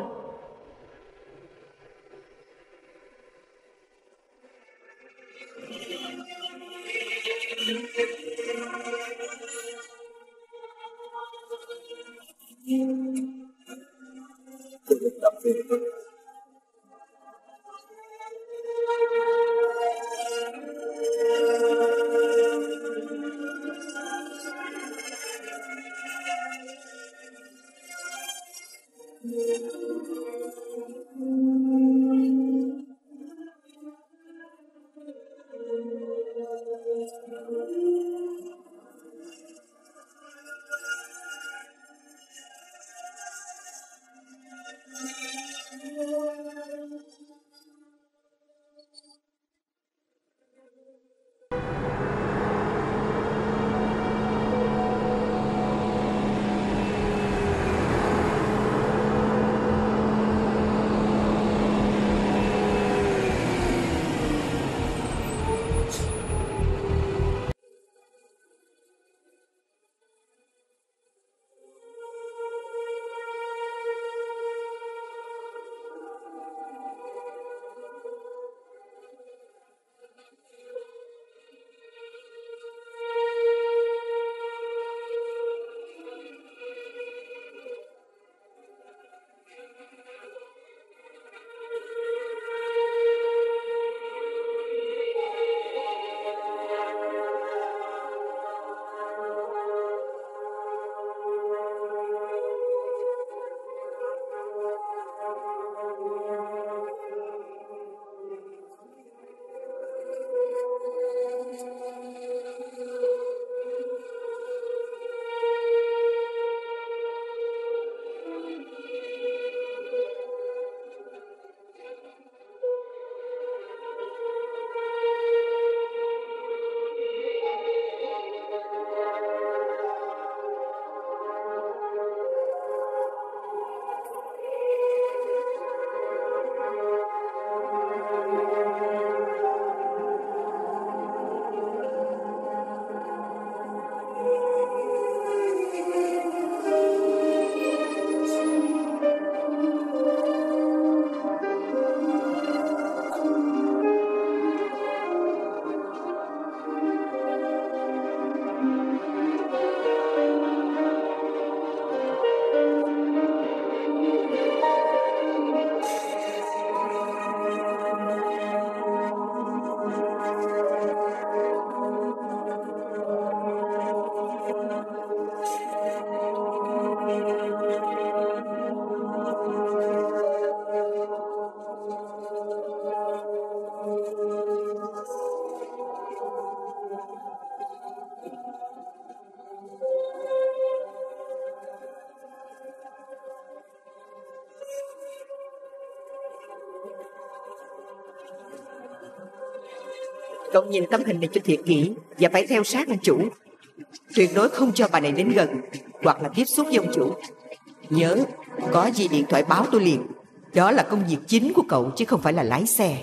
Cậu nhìn tấm hình này cho thiệt kỹ và phải theo sát ông chủ. Tuyệt đối không cho bà này đến gần hoặc là tiếp xúc với ông chủ. Nhớ, có gì điện thoại báo tôi liền. Đó là công việc chính của cậu chứ không phải là lái xe.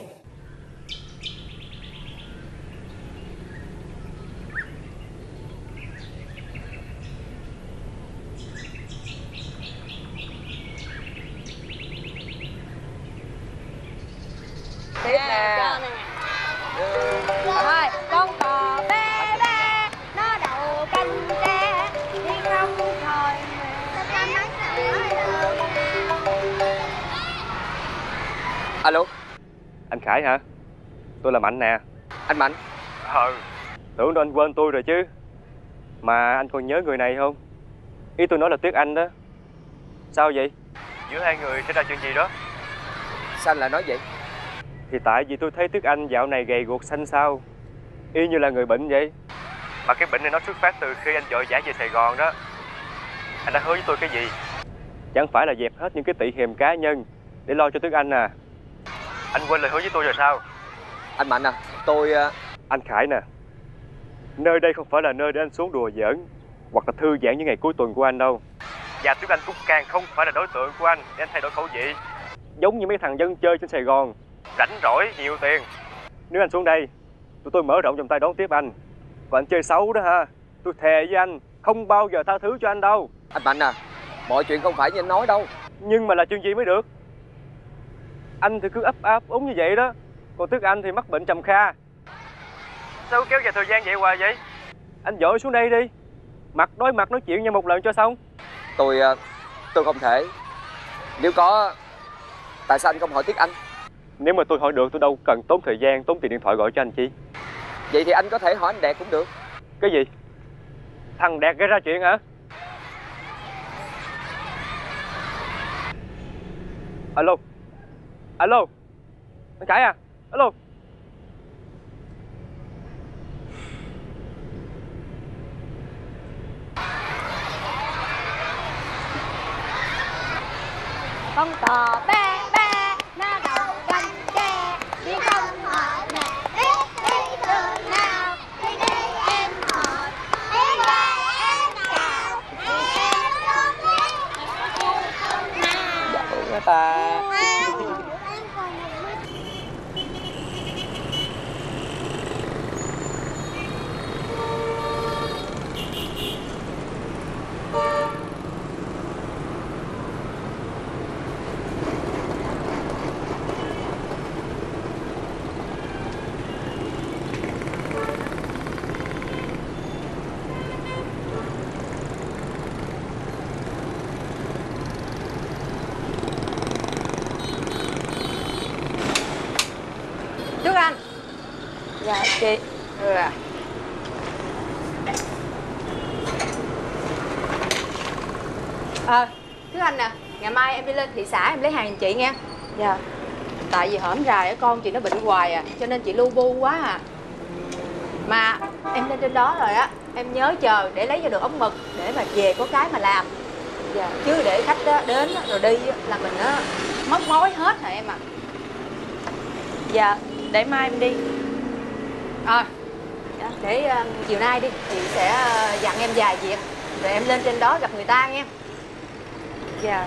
Tiếp nè. Thôi, con cò bé bé nó đậu canh tre đi không thôi. Alo, Anh Khải hả? Tôi là Mạnh nè. anh Mạnh. Tưởng đâu anh quên tôi rồi chứ. Mà anh còn nhớ người này không? Ý tôi nói là Tuyết Anh đó. Sao vậy? Giữa hai người xảy ra chuyện gì đó? Sao anh lại nói vậy? Thì tại vì tôi thấy Tuyết Anh dạo này gầy guộc xanh xao, y như là người bệnh vậy. Mà cái bệnh này nó xuất phát từ khi anh vội vã về Sài Gòn đó. Anh đã hứa với tôi cái gì? Chẳng phải là dẹp hết những cái tị hiềm cá nhân để lo cho Tuyết Anh à? Anh quên lời hứa với tôi rồi sao? Anh Mạnh à, tôi... Anh Khải nè, nơi đây không phải là nơi để anh xuống đùa giỡn hoặc là thư giãn những ngày cuối tuần của anh đâu. Và Tuyết Anh cũng càng không phải là đối tượng của anh để anh thay đổi khẩu vị. Giống như mấy thằng dân chơi trên Sài Gòn, rảnh rỗi, nhiều tiền. Nếu anh xuống đây, tụi tôi mở rộng vòng tay đón tiếp anh. Còn anh chơi xấu đó ha, tôi thề với anh không bao giờ tha thứ cho anh đâu. Anh Mạnh à, mọi chuyện không phải như anh nói đâu. Nhưng mà là chuyện gì mới được? Anh thì cứ ấp úng như vậy đó, còn Tuyết Anh thì mắc bệnh trầm kha. Sao kéo dài thời gian vậy hoài vậy? Anh dội xuống đây đi, mặt đối mặt nói chuyện nhau một lần cho xong. Tôi Tôi không thể. Nếu có, tại sao anh không hỏi Tuyết Anh? Nếu mà tôi hỏi được, tôi đâu cần tốn thời gian, tốn tiền điện thoại gọi cho anh chi. Vậy thì anh có thể hỏi anh Đạt cũng được. Cái gì? Thằng Đạt gây ra chuyện hả? Alo. Alo. Anh Khải à? Alo. Con cò bé bé nó đầu canh tre, đi không hỏi mẹ biết đi đường nào, đi đi em hỏi em ba em chào em không biết nào. Người ta Tuyết Anh. Dạ chị. Tuyết Anh nè, ngày mai em đi lên thị xã em lấy hàng giùm chị nghe. Dạ. Tại vì hổm rày con chị nó bệnh hoài à, cho nên chị lu bu quá à. Mà em lên trên đó rồi á, em nhớ chờ để lấy cho được ống mực để mà về có cái mà làm. Dạ. Chứ để khách đó đến rồi đi là mình nó mất mối hết hả em à. Dạ, để mai em đi. Để chiều nay đi chị sẽ dặn em vài việc rồi em lên trên đó gặp người ta nghe. Dạ.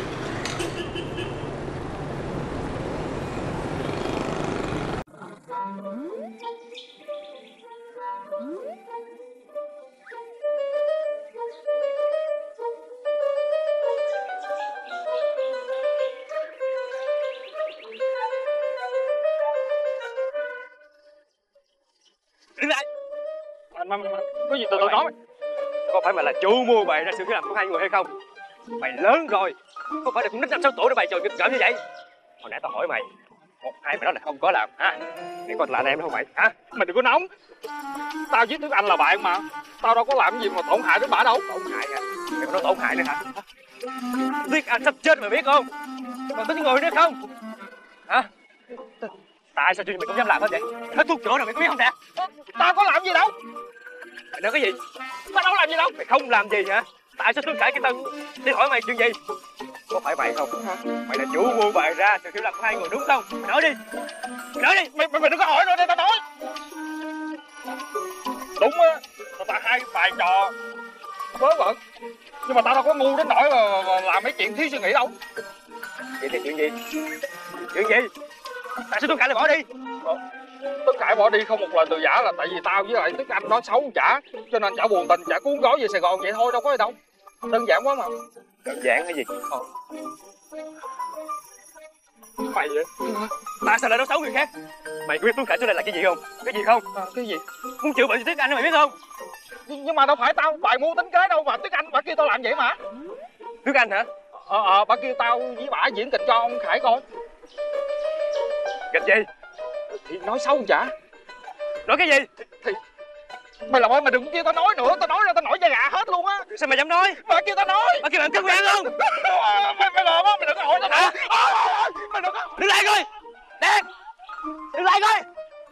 Đứng lại. Có gì từ từ nói. Có phải mày là chủ mua bày ra sự hiểu lầm của hai người hay không? Mày lớn rồi, không phải là con nít 5-6 tuổi để bày trò nghịch ngợm như vậy. Hồi nãy tao hỏi mày, một hai mày nói là không có làm hả? Cái con là anh em đâu mày hả? Mày đừng có nóng. Tao với Tuyết Anh là bạn mà. Tao đâu có làm gì mà tổn hại đến bả đâu. Tổn hại hả? Mày còn nói tổn hại nữa hả? Tuyết Anh sắp chết mày biết không? Còn tính người nữa không? Hả? Tại sao chuyện mày cũng dám làm hết vậy? Hết thuốc chữa rồi mày có biết không nè? Tao có làm gì đâu. Mày nói cái gì? Tao đâu có làm gì đâu. Mày không làm gì hả? Tại sao Tuấn Khải cái tao đi hỏi mày chuyện gì? Có phải vậy không? Mày là chủ mua bày ra sự hiểu lầm của hai người đúng không? Mày nói đi. Mày nói đi. Mày đừng có hỏi nữa để tao nói. Đúng á, tao hai bài trò vớ vẩn. Nhưng mà tao đâu có ngu đến nỗi mà làm mấy chuyện thiếu suy nghĩ đâu. Vậy thì chuyện gì? Chuyện gì? Tại sao Tuấn Khải lại bỏ đi? Tuấn Khải bỏ đi không một lời từ giả là tại vì tao với lại Tuyết Anh nói xấu chả, cho nên chả buồn tình chả cuốn gói về Sài Gòn vậy thôi, đâu có gì đâu. Đơn giản quá mà. Đơn giản cái gì? Mày vậy? Tại sao lại nói xấu người khác? Mày có biết Tuấn Khải trước đây là cái gì không? Cái gì không? Cái gì? Muốn chữa bệnh cho Tuyết Anh mày biết không? Nhưng mà đâu phải tao bài mưu tính kế đâu mà Tuyết Anh bà kêu tao làm vậy mà. Tuyết Anh hả? Bà kêu tao với bả diễn kịch cho ông Khải coi. Kịch gì? Thì nói xấu chả. Nói cái gì? Thì mày làm ơi, mày đừng kêu tao nói nữa, tao nói ra tao nổi da gà hết luôn á. Sao mày dám nói? Bà kêu tao nói. Bà kêu bạn cân quen không? Mày làm á, mày đừng có hỏi tao nữa. Mày đừng có. Đứng lại coi. Đen. Đứng lại coi.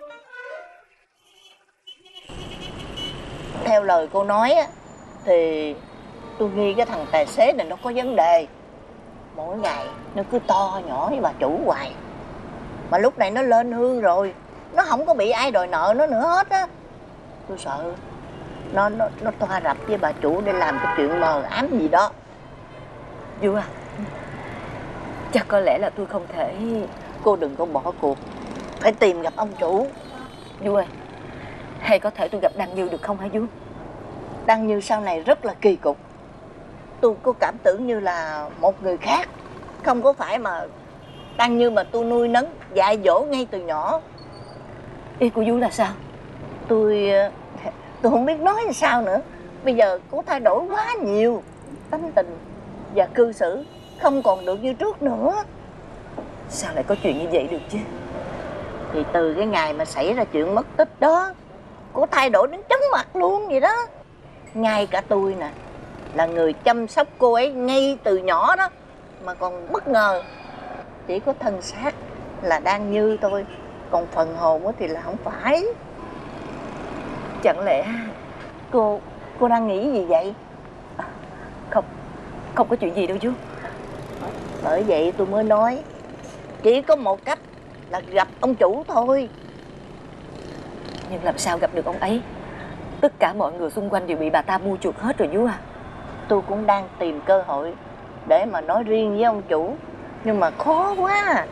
Theo lời cô nói á, thì tôi nghi cái thằng tài xế này nó có vấn đề. Mỗi ngày nó cứ to nhỏ với bà chủ hoài. Mà lúc này nó lên hư rồi, nó không có bị ai đòi nợ nó nữa hết á. Tôi sợ nó toa rập với bà chủ để làm cái chuyện mờ ám gì đó. Du à, chắc có lẽ là tôi không thể. Cô đừng có bỏ cuộc, phải tìm gặp ông chủ. Du ơi, hay có thể tôi gặp Đăng Như được không hả Du? Đăng Như sau này rất là kỳ cục. Tôi có cảm tưởng như là một người khác, không có phải mà Đăng Như mà tôi nuôi nấng dạy dỗ ngay từ nhỏ. Ý của Du là sao? Tôi không biết nói sao nữa. Bây giờ cô thay đổi quá nhiều, tâm tình và cư xử không còn được như trước nữa. Sao lại có chuyện như vậy được chứ? Thì từ cái ngày mà xảy ra chuyện mất tích đó, cô thay đổi đến chóng mặt luôn vậy đó. Ngay cả tôi nè, là người chăm sóc cô ấy ngay từ nhỏ đó, mà còn bất ngờ chỉ có thân xác là đang như thôi, còn phần hồn thì là không phải. Chẳng lẽ cô đang nghĩ gì vậy? Không có chuyện gì đâu chú. Bởi vậy tôi mới nói chỉ có một cách là gặp ông chủ thôi. Nhưng làm sao gặp được ông ấy? Tất cả mọi người xung quanh đều bị bà ta mua chuộc hết rồi chú à. Tôi cũng đang tìm cơ hội để mà nói riêng với ông chủ, nhưng mà khó quá.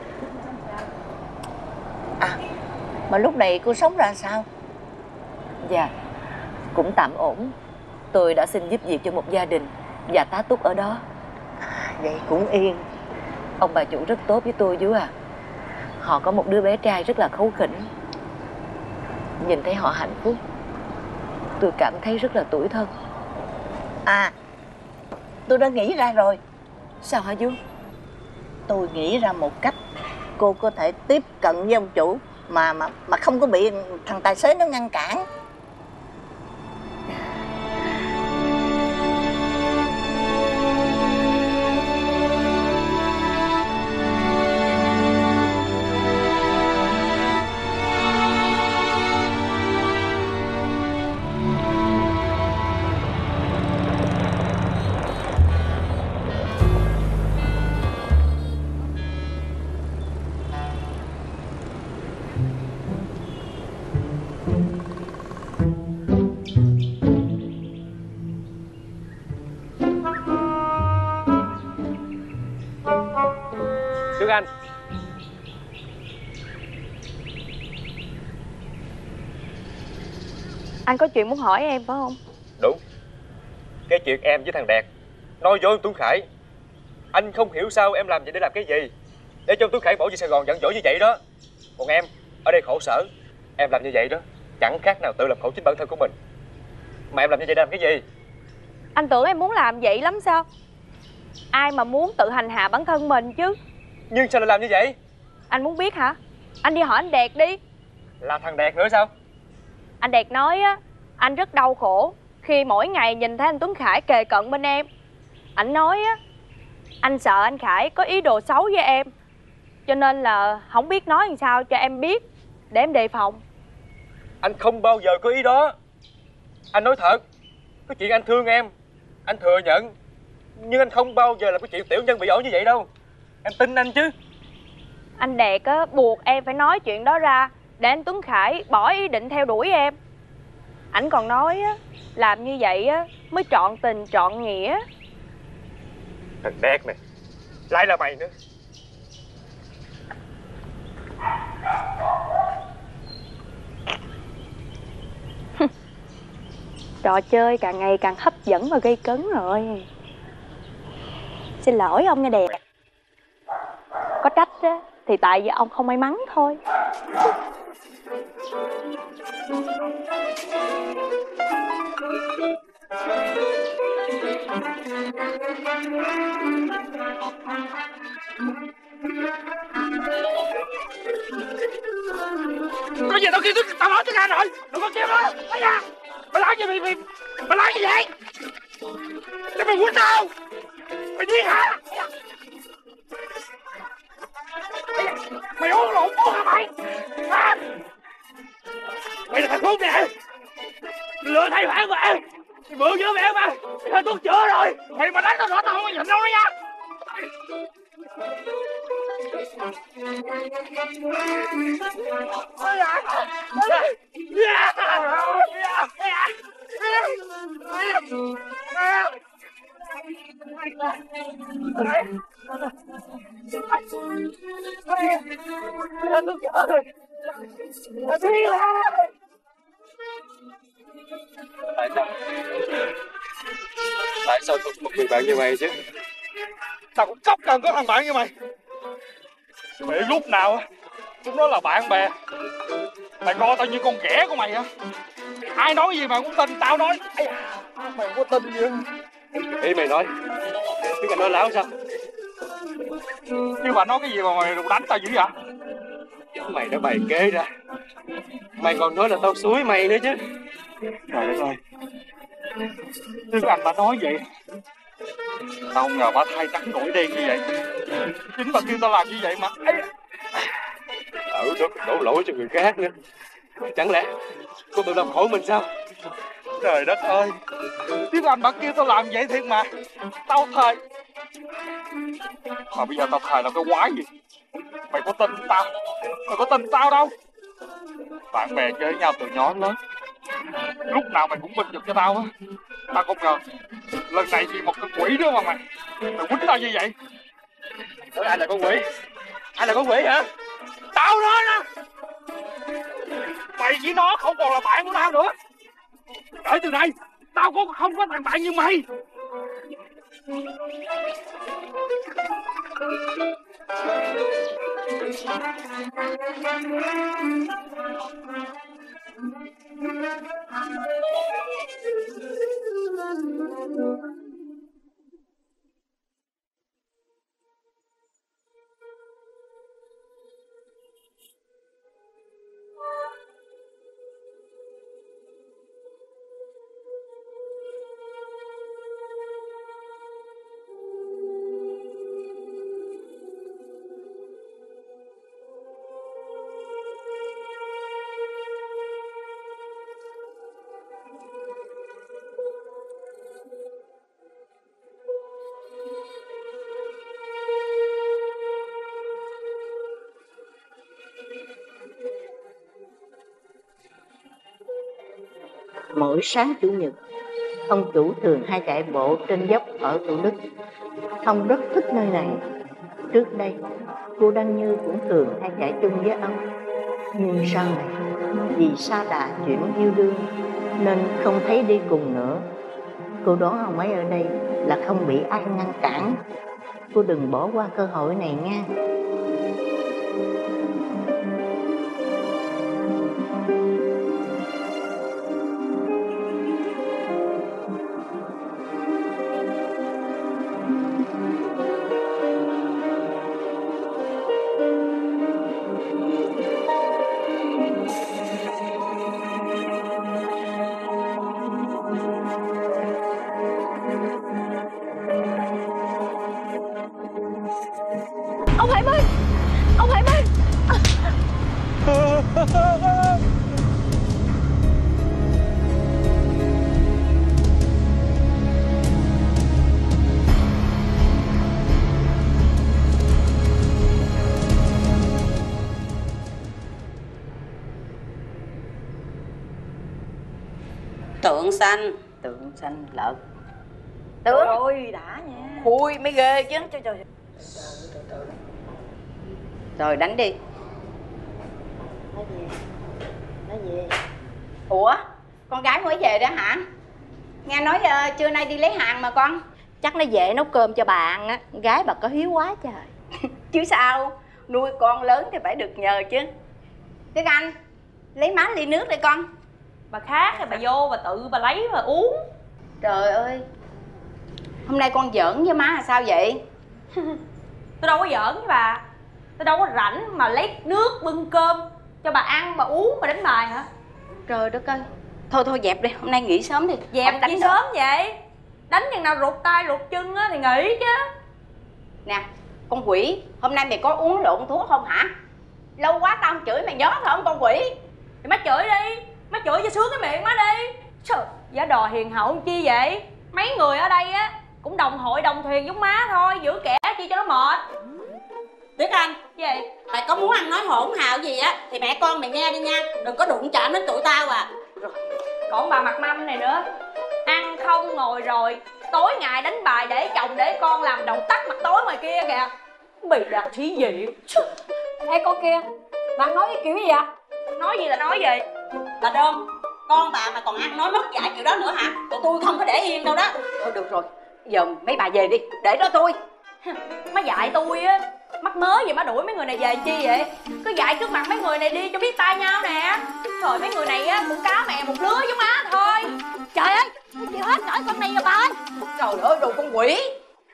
À, mà lúc này cô sống ra sao? Dạ, cũng tạm ổn. Tôi đã xin giúp việc cho một gia đình và tá túc ở đó. Vậy cũng yên. Ông bà chủ rất tốt với tôi chú à. Họ có một đứa bé trai rất là kháu khỉnh. Nhìn thấy họ hạnh phúc, tôi cảm thấy rất là tủi thân. À, tôi đã nghĩ ra rồi. Sao hả chú? Tôi nghĩ ra một cách cô có thể tiếp cận với ông chủ mà không có bị thằng tài xế nó ngăn cản. Anh. Anh có chuyện muốn hỏi em phải không? Đúng. Cái chuyện em với thằng Đạt nói dối Tuấn Khải. Anh không hiểu sao em làm vậy để làm cái gì, để cho Tuấn Khải bỏ về Sài Gòn giận dỗi như vậy đó. Còn em ở đây khổ sở. Em làm như vậy đó chẳng khác nào tự làm khổ chính bản thân của mình. Mà em làm như vậy để làm cái gì? Anh tưởng em muốn làm vậy lắm sao? Ai mà muốn tự hành hạ bản thân mình chứ. Nhưng sao lại làm như vậy? Anh muốn biết hả? Anh đi hỏi anh Đạt đi. Là thằng Đạt nữa sao? Anh Đạt nói á, anh rất đau khổ khi mỗi ngày nhìn thấy anh Tuấn Khải kề cận bên em. Anh nói á, anh sợ anh Khải có ý đồ xấu với em, cho nên là không biết nói làm sao cho em biết để em đề phòng. Anh không bao giờ có ý đó. Anh nói thật, cái chuyện anh thương em, anh thừa nhận. Nhưng anh không bao giờ làm cái chuyện tiểu nhân bị ổi như vậy đâu. Em tin anh chứ. Anh Đạt á, buộc em phải nói chuyện đó ra để anh Tuấn Khải bỏ ý định theo đuổi em. Ảnh còn nói á, làm như vậy á, mới trọn tình trọn nghĩa. Thằng Đạt này, lại là mày nữa. Trò chơi càng ngày càng hấp dẫn và gây cấn rồi. Xin lỗi ông nghe Đạt. Có trách á, thì tại vì ông không may mắn thôi. Có gì tao kêu tao nói tiếng Anh rồi, đừng có kêu đó. Mày à, mày làm gì mày làm gì vậy? Để mày quýnh tao. Mày điên hả? Mày uống lộn bố hả mày? À? Mày là thằng khốn nè. Mày lừa thầy Hoàng mà. Mày mượn giữa mẹ mà. Mày hơi thuốc chữa rồi. Mày mà đánh tao nữa tao không có nhịn đâu đó nha. Tại sao tôi một người bạn như mày chứ? Tao cũng cốc cần có thằng bạn như mày. Mày lúc nào chúng nó là bạn bè. Mày coi tao như con ghẻ của mày hả? Ai nói gì mà cũng tin, tao nói. Mày không có tin gì. Ý mày nói Tiếng Anh nói láo sao? Nhưng mà nói cái gì mà mày đánh tao dữ vậy? Mày đã bày kế ra. Mày còn nói là tao xúi mày nữa chứ. Trời đất ơi, Tiếng Anh bà nói vậy. Tao không ngờ bà thay trắng nổi đen như vậy. Chính bà kêu tao làm như vậy mà. Đó đổ lỗi cho người khác nữa. Chẳng lẽ cô tự làm khổ mình sao? Trời đất ơi, Tiếng Anh bà kêu tao làm vậy thiệt mà. Tao thề. Mà bây giờ tao thề làm cái quái gì? Mày có tin tao? Mày có tin tao đâu? Bạn bè chơi với nhau từ nhỏ đến lớn, lúc nào mày cũng bình vực cho tao á. Tao không ngờ lần này vì một con quỷ nữa mà mày quýnh tao như vậy. Nói ai là con quỷ? Ai là con quỷ hả? Tao nói đó. Mày với nó không còn là bạn của tao nữa. Kể từ đây tao không có thằng bạn như mày. Mỗi sáng Chủ nhật, ông chủ thường hay chạy bộ trên dốc ở Thủ Đức. Ông rất thích nơi này. Trước đây, cô Đăng Như cũng thường hay chạy chung với ông. Nhưng sau này, vì sa đà chuyển yêu đương nên không thấy đi cùng nữa. Cô đoán ông ấy ở đây là không bị ai ngăn cản. Cô đừng bỏ qua cơ hội này nha. Ông Hải ơi! Ông Hải ơi! Tượng xanh. Tượng xanh lợn. Tượng ơi đã nha. Khui mới ghê chứ. Trời. Rồi đánh đi. Nói gì? Ủa, con gái mới về đó hả? Nghe nói trưa nay đi lấy hàng mà con. Chắc nó về nấu cơm cho bạn á. Gái bà có hiếu quá trời. Chứ sao, nuôi con lớn thì phải được nhờ chứ. Đức Anh, lấy má ly nước đây con. Bà khác thì bà vô bà tự bà lấy mà uống. Trời ơi, hôm nay con giỡn với má là sao vậy? Tôi đâu có giỡn với bà. Tôi đâu có rảnh mà lấy nước bưng cơm cho bà ăn bà uống mà đánh bài hả? Trời đất ơi. Thôi dẹp đi, hôm nay nghỉ sớm đi. Dẹp chi sớm vậy? Đánh chừng nào rụt tay rụt chân á thì nghỉ chứ. Nè, con quỷ, hôm nay mày có uống lộn thuốc không hả? Lâu quá tao không chửi mày nhớ không con quỷ? Thì má chửi đi, má chửi cho sướng cái miệng má đi. Trời, giả đò hiền hậu chi vậy? Mấy người ở đây á cũng đồng hội đồng thuyền giống má thôi, giữ kẻ chi cho nó mệt. Tuyết Anh, gì? mày có muốn ăn nói hỗn hào gì á thì mẹ con mày nghe đi nha, đừng có đụng chạm đến tụi tao à. Rồi, còn bà mặt mâm này nữa, ăn không ngồi rồi, tối ngày đánh bài để chồng để con làm đầu tắt mặt tối ngoài kia kìa. Bị đặt thí diện. Ê con kia, bà nói cái kiểu gì vậy? Nói gì là nói gì? Bà Đơn, con bà mà còn ăn nói mất dạy kiểu đó nữa hả? Tụi tôi không có để yên đâu đó. Thôi được rồi, giờ mấy bà về đi, để đó tôi. Má dạy tôi á, mắc mớ gì má đuổi mấy người này về chi vậy? Cứ dạy trước mặt mấy người này đi cho biết tay nhau nè. Trời, mấy người này á cũng cá mè một lứa giống má thôi. Trời ơi, chịu hết nổi con này rồi bà ơi. Trời ơi, đồ con quỷ.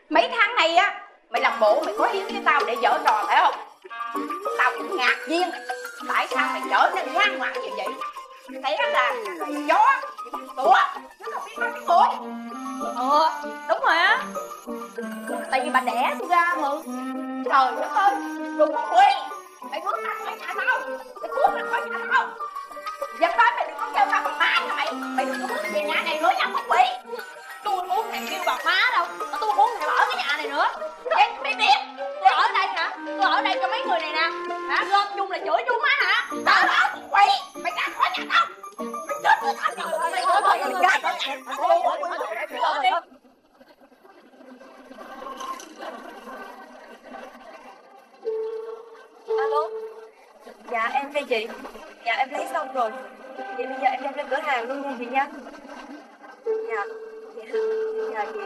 Mấy tháng nay á mày làm bộ mày có hiếu với tao để giở trò phải không? Tao cũng ngạc nhiên tại sao mày trở nên ngoan ngoãn như vậy. Thấy là chó tụa nó không biết nói tiếng người. Đúng rồi á. Tại vì bà đẻ tôi ra mà. Trời đất ơi, đừng có quên. Mày bước ra khỏi nhà tao. Mày bước ra khỏi nhà tao. Dám nói mày đừng có kêu tao bằng má nha mày. Mày đừng có bước về nhà này nữa nha con quỷ. Tôi muốn thằng kêu bằng má đâu, mà tôi muốn thằng ở cái nhà này nữa. Vậy mày biết tôi ở đây hả? Tôi ở đây cho mấy người này nè. Hả? Gom chung là chửi chúng má hả? Tao đó con quỷ. Mày ra khỏi nhà tao. Mày chết với tao rồi. Mày ra khỏi nhà tao. Alo. Dạ em đây chị. Dạ em lấy xong rồi. Vậy bây giờ em đem lên cửa hàng luôn nha chị nha. Dạ. Dạ chị.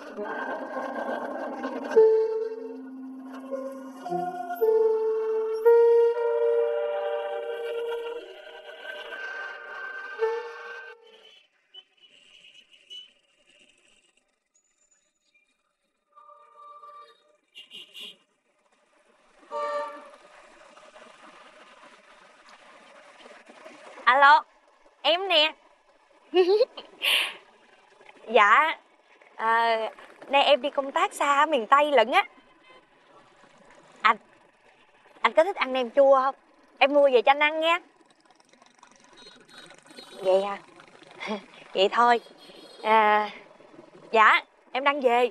Alo, em nè. Dạ, nay em đi công tác xa ở miền Tây lận á. Anh có thích ăn nem chua không? Em mua về cho anh ăn nha. Vậy à? Vậy thôi. Dạ, em đang về.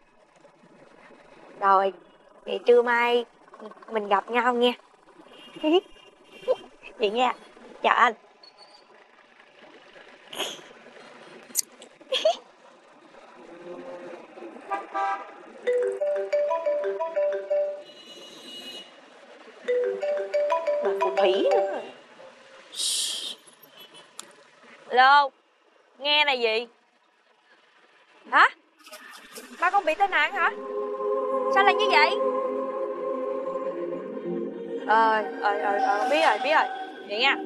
Rồi, vậy trưa mai mình gặp nhau nha. Vậy nha. Chào anh. Bà phù thủy nữa. Alo, nghe này gì? Hả? Ba con bị tai nạn hả? Sao lại như vậy? Biết rồi. Vậy nha.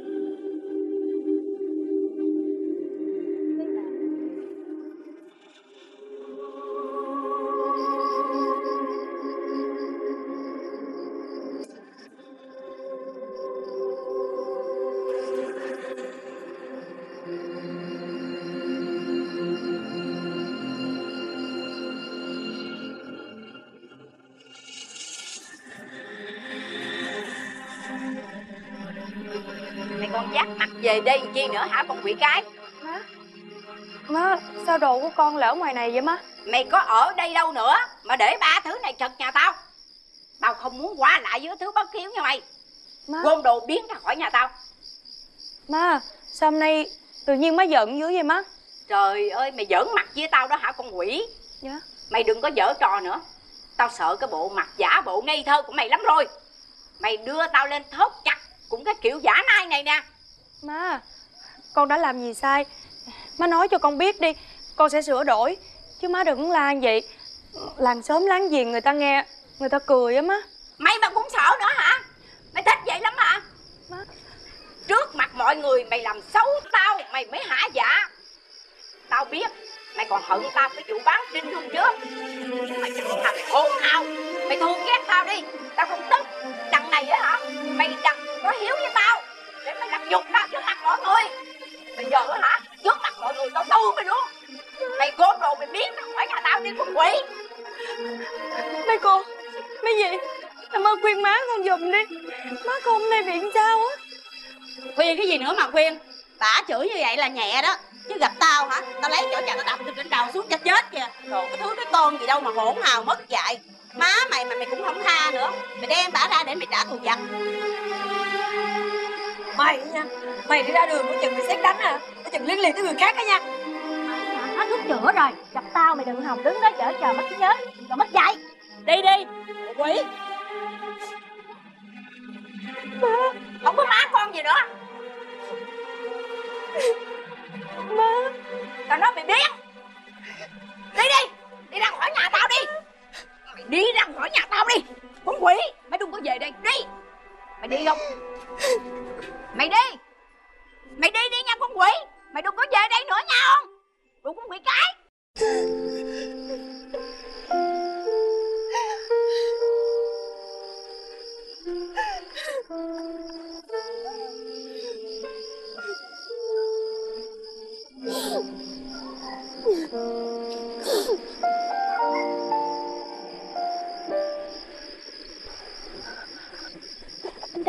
Mày con dắt mặt về đây chi nữa hả con quỷ cái? Má, sao đồ của con lỡ ngoài này vậy má? Mày có ở đây đâu nữa mà để ba thứ này trật nhà tao. Tao không muốn qua lại với thứ bất hiếu như mày. Gom đồ biến ra khỏi nhà tao. Má, sao hôm nay tự nhiên má giận dữ vậy má? Trời ơi, mày giỡn mặt với tao đó hả con quỷ? Dạ. Mày đừng có giở trò nữa. Tao sợ cái bộ mặt giả bộ ngây thơ của mày lắm rồi. Mày đưa tao lên thớt chặt cũng cái kiểu giả nai này nè. Má, con đã làm gì sai? Má nói cho con biết đi, con sẽ sửa đổi. Chứ má đừng la vậy. Làng xóm láng giềng người ta nghe, người ta cười á má. Mày mà cũng sợ nữa hả? Mày thích vậy lắm hả? Má. Trước mặt mọi người mày làm xấu tao, mày mới hả dạ. Tao biết mày còn hận tao cái vụ bán trinh hôm trước. Mày chẳng thà mày hôn hao. Mày thù ghét tao đi, tao không tức. Đằng này á hả? Mày đằng có hiếu với tao để mày làm nhục tao trước mặt mọi người. Bây giờ á hả? Trước mặt mọi người tao tu mày luôn. Mày gom đồ mày biến ra khỏi nhà tao đi con quỷ. Mấy cô, mấy gì? Làm ơn khuyên má con giùm đi. Má con hôm nay bị sao á? Khuyên cái gì nữa mà khuyên? Bả chửi như vậy là nhẹ đó. Chứ gặp tao hả? Tao lấy chỗ chà tao đập từ trên đầu xuống cho chết kìa. Rồi cái thứ cái con gì đâu mà hỗn hào mất dạy. Má mày mà mày cũng không tha nữa. Mày đem bả ra để mày trả thù giặc. Mày nha, mày đi ra đường có chừng mày xét đánh à? Có chừng liên lì tới người khác đó nha. Hết thuốc chữa rồi, gặp tao mày đừng hòng đứng đó chở chờ mất trí nhớ rồi mất dạy. Đi đi, quỷ. Không có má con gì nữa. Má. Tao nói mày biết. Đi đi, đi ra khỏi nhà tao đi. Mày đi ra khỏi nhà tao đi. Con quỷ, mày đừng có về đây, đi. Mày đi không? Mày đi. Mày đi đi nha con quỷ. Mày đừng có về đây nữa nha không? Đồ con quỷ cái.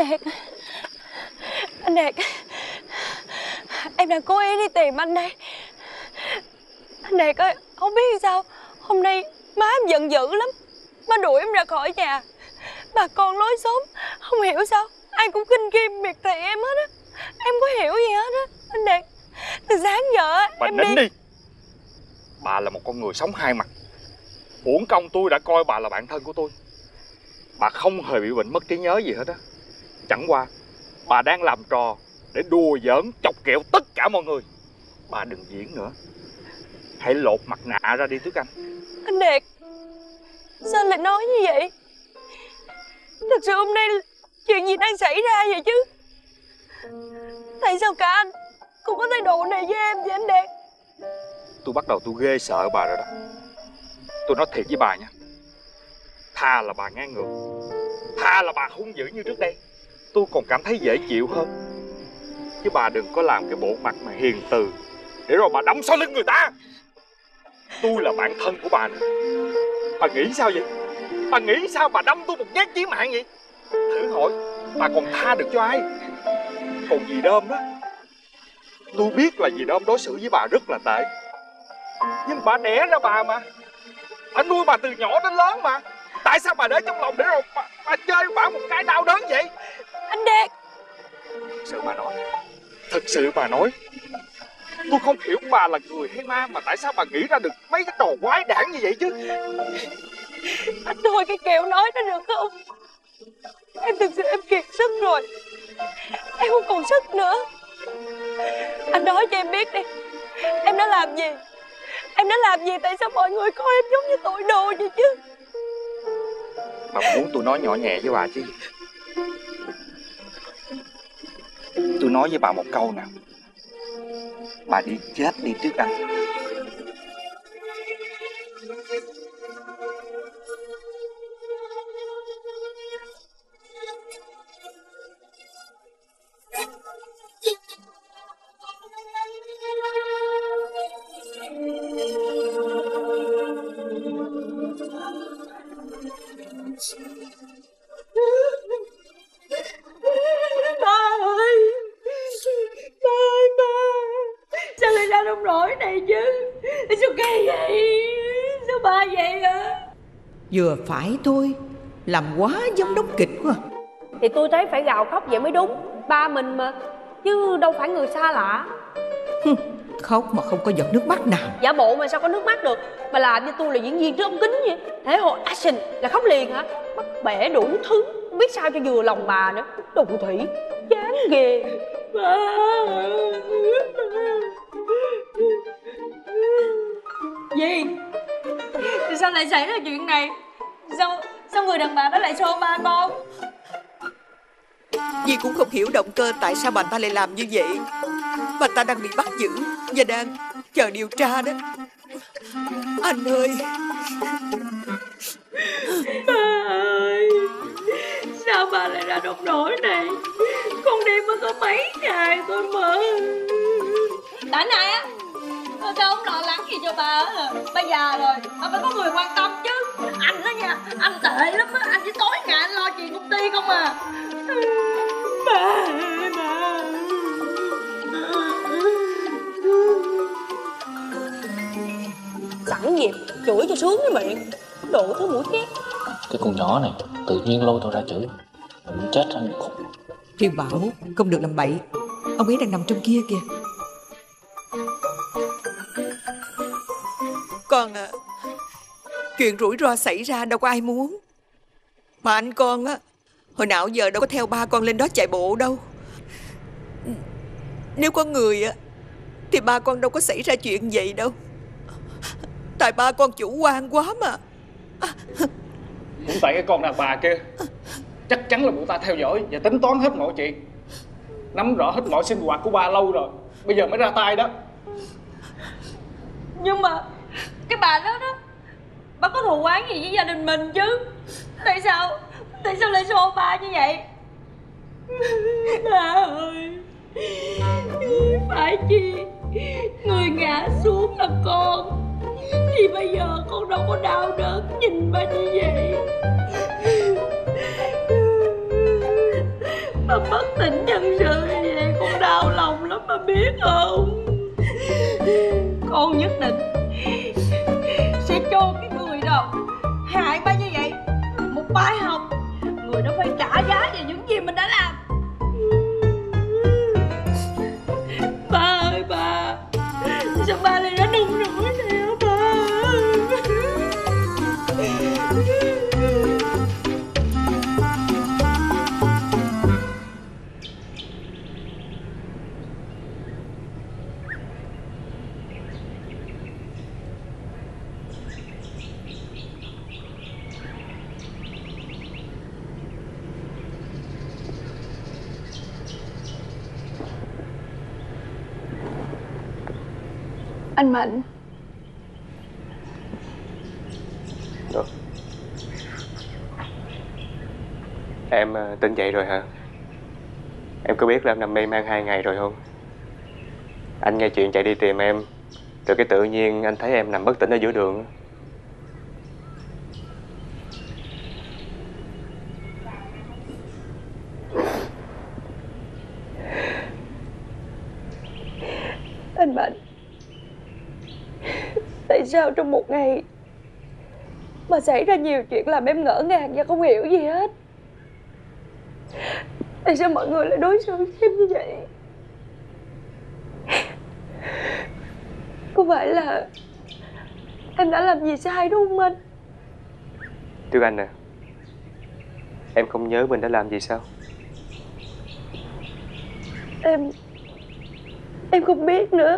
Anh Đạt, em đang cố ý đi tìm anh đây. Anh Đạt ơi, không biết sao hôm nay má em giận dữ lắm. Má đuổi em ra khỏi nhà. Bà con lối xóm không hiểu sao ai cũng khinh ghim miệt thị em hết á. Em có hiểu gì hết á. Anh Đạt, từ sáng giờ bà em nín đi. Bà là một con người sống hai mặt. Uổng công tôi đã coi bà là bạn thân của tôi. Bà không hề bị bệnh mất trí nhớ gì hết á. Chẳng qua bà đang làm trò để đùa giỡn chọc ghẹo tất cả mọi người. Bà đừng diễn nữa. Hãy lột mặt nạ ra đi Tuyết Anh. Anh Đạt, sao lại nói như vậy? Thật sự hôm nay chuyện gì đang xảy ra vậy chứ? Tại sao cả anh cũng có thái độ này với em vậy anh Đạt? Tôi bắt đầu tôi ghê sợ bà rồi đó. Tôi nói thiệt với bà nha, thà là bà ngang ngược, thà là bà hung dữ như trước đây, tôi còn cảm thấy dễ chịu hơn. Chứ bà đừng có làm cái bộ mặt mà hiền từ để rồi bà đấm sau lưng người ta. Tôi là bạn thân của bà nè. Bà nghĩ sao vậy? Bà nghĩ sao bà đâm tôi một nhát chí mạng vậy? Thử hỏi bà còn tha được cho ai? Còn dì Đơm đó, tôi biết là dì Đơm đối xử với bà rất là tệ, nhưng bà đẻ ra bà mà, bà nuôi bà từ nhỏ đến lớn mà. Tại sao bà để trong lòng để rồi bà chơi bà một cái đau đớn vậy? Anh Đạt, Thật sự bà nói, tôi không hiểu bà là người hay ma mà tại sao bà nghĩ ra được mấy cái trò quái đản như vậy chứ. anh thôi cái kẹo nói đó được không? Em thực sự em kiệt sức rồi. Em không còn sức nữa. Anh nói cho em biết đi, em đã làm gì? Em đã làm gì? Tại sao mọi người coi em giống như tội đồ vậy chứ? Bà muốn tôi nói nhỏ nhẹ với bà chứ? Tôi nói với bà một câu nào, bà đi chết đi Tuyết Anh. Ba ơi, ba sao lại ra nông nỗi này chứ? Sao kỳ vậy? Sao ba vậy hả? Vừa phải thôi, làm quá giống đóng kịch quá. Thì tôi thấy phải gào khóc vậy mới đúng. Ba mình mà, chứ đâu phải người xa lạ. Khóc mà không có giọt nước mắt nào. Giả bộ mà sao có nước mắt được? Mà làm như tôi là diễn viên trước ống kính vậy. Thế hồi action là khóc liền hả? Bắt bẻ đủ thứ, không biết sao cho vừa lòng bà nữa. Đồ thủy, chán ghê. Ba. Gì? Thì sao lại xảy ra chuyện này? Sao người đàn bà đó lại xô ba con? Dì cũng không hiểu động cơ tại sao bà ta lại làm như vậy. Bà ta đang bị bắt giữ và đang chờ điều tra đó. Anh ơi, ba ơi, sao bà lại ra nông nỗi này? Con đi mới có mấy ngày thôi mà. Đã này á, sao không lo lắng gì cho bà á? Bây giờ rồi, bà phải có người quan tâm chứ. Anh đó nha, anh tệ lắm á. Anh chỉ tối ngày anh lo chuyện công ty không à. Bà. Sẵn dịp, chửi cho sướng cái miệng. Đồ thứ mũi két. Cái con nhỏ này tự nhiên lôi tôi ra chửi, mình chết anh khùng. Thiên Bảo không được làm bậy. Ông ấy đang nằm trong kia kìa. Con à, chuyện rủi ro xảy ra đâu có ai muốn. Mà anh con á, hồi nào giờ đâu có theo ba con lên đó chạy bộ đâu. Nếu có người á thì ba con đâu có xảy ra chuyện vậy đâu. Tại ba con chủ quan quá mà. Cũng tại cái con đàn bà kia. Chắc chắn là mụ ta theo dõi và tính toán hết mọi chuyện, nắm rõ hết mọi sinh hoạt của ba lâu rồi, bây giờ mới ra tay đó. Nhưng mà cái bà đó đó, bà có thù oán gì với gia đình mình chứ? Tại sao lại xô ba như vậy? Ba ơi, phải chi người ngã xuống là con, thì bây giờ con đâu có đau đớn nhìn ba như vậy. biết không? Con nhất định sẽ cho cái người nào hại ba như vậy một bài học. Người đó phải trả giá về những gì mình đã làm. Ba ơi ba, sao ba lại đã nông nổi này hả ba? Anh Mạnh. Được. Em tỉnh dậy rồi hả? Em có biết là em nằm mê man 2 ngày rồi không? Anh nghe chuyện chạy đi tìm em, rồi cái tự nhiên anh thấy em nằm bất tỉnh ở giữa đường. Anh Mạnh, tại sao trong một ngày mà xảy ra nhiều chuyện làm em ngỡ ngàng và không hiểu gì hết? Tại sao mọi người lại đối xử với em như vậy? Có phải là em đã làm gì sai đúng không anh? Tuyết Anh à, em không nhớ mình đã làm gì sao? Em không biết nữa.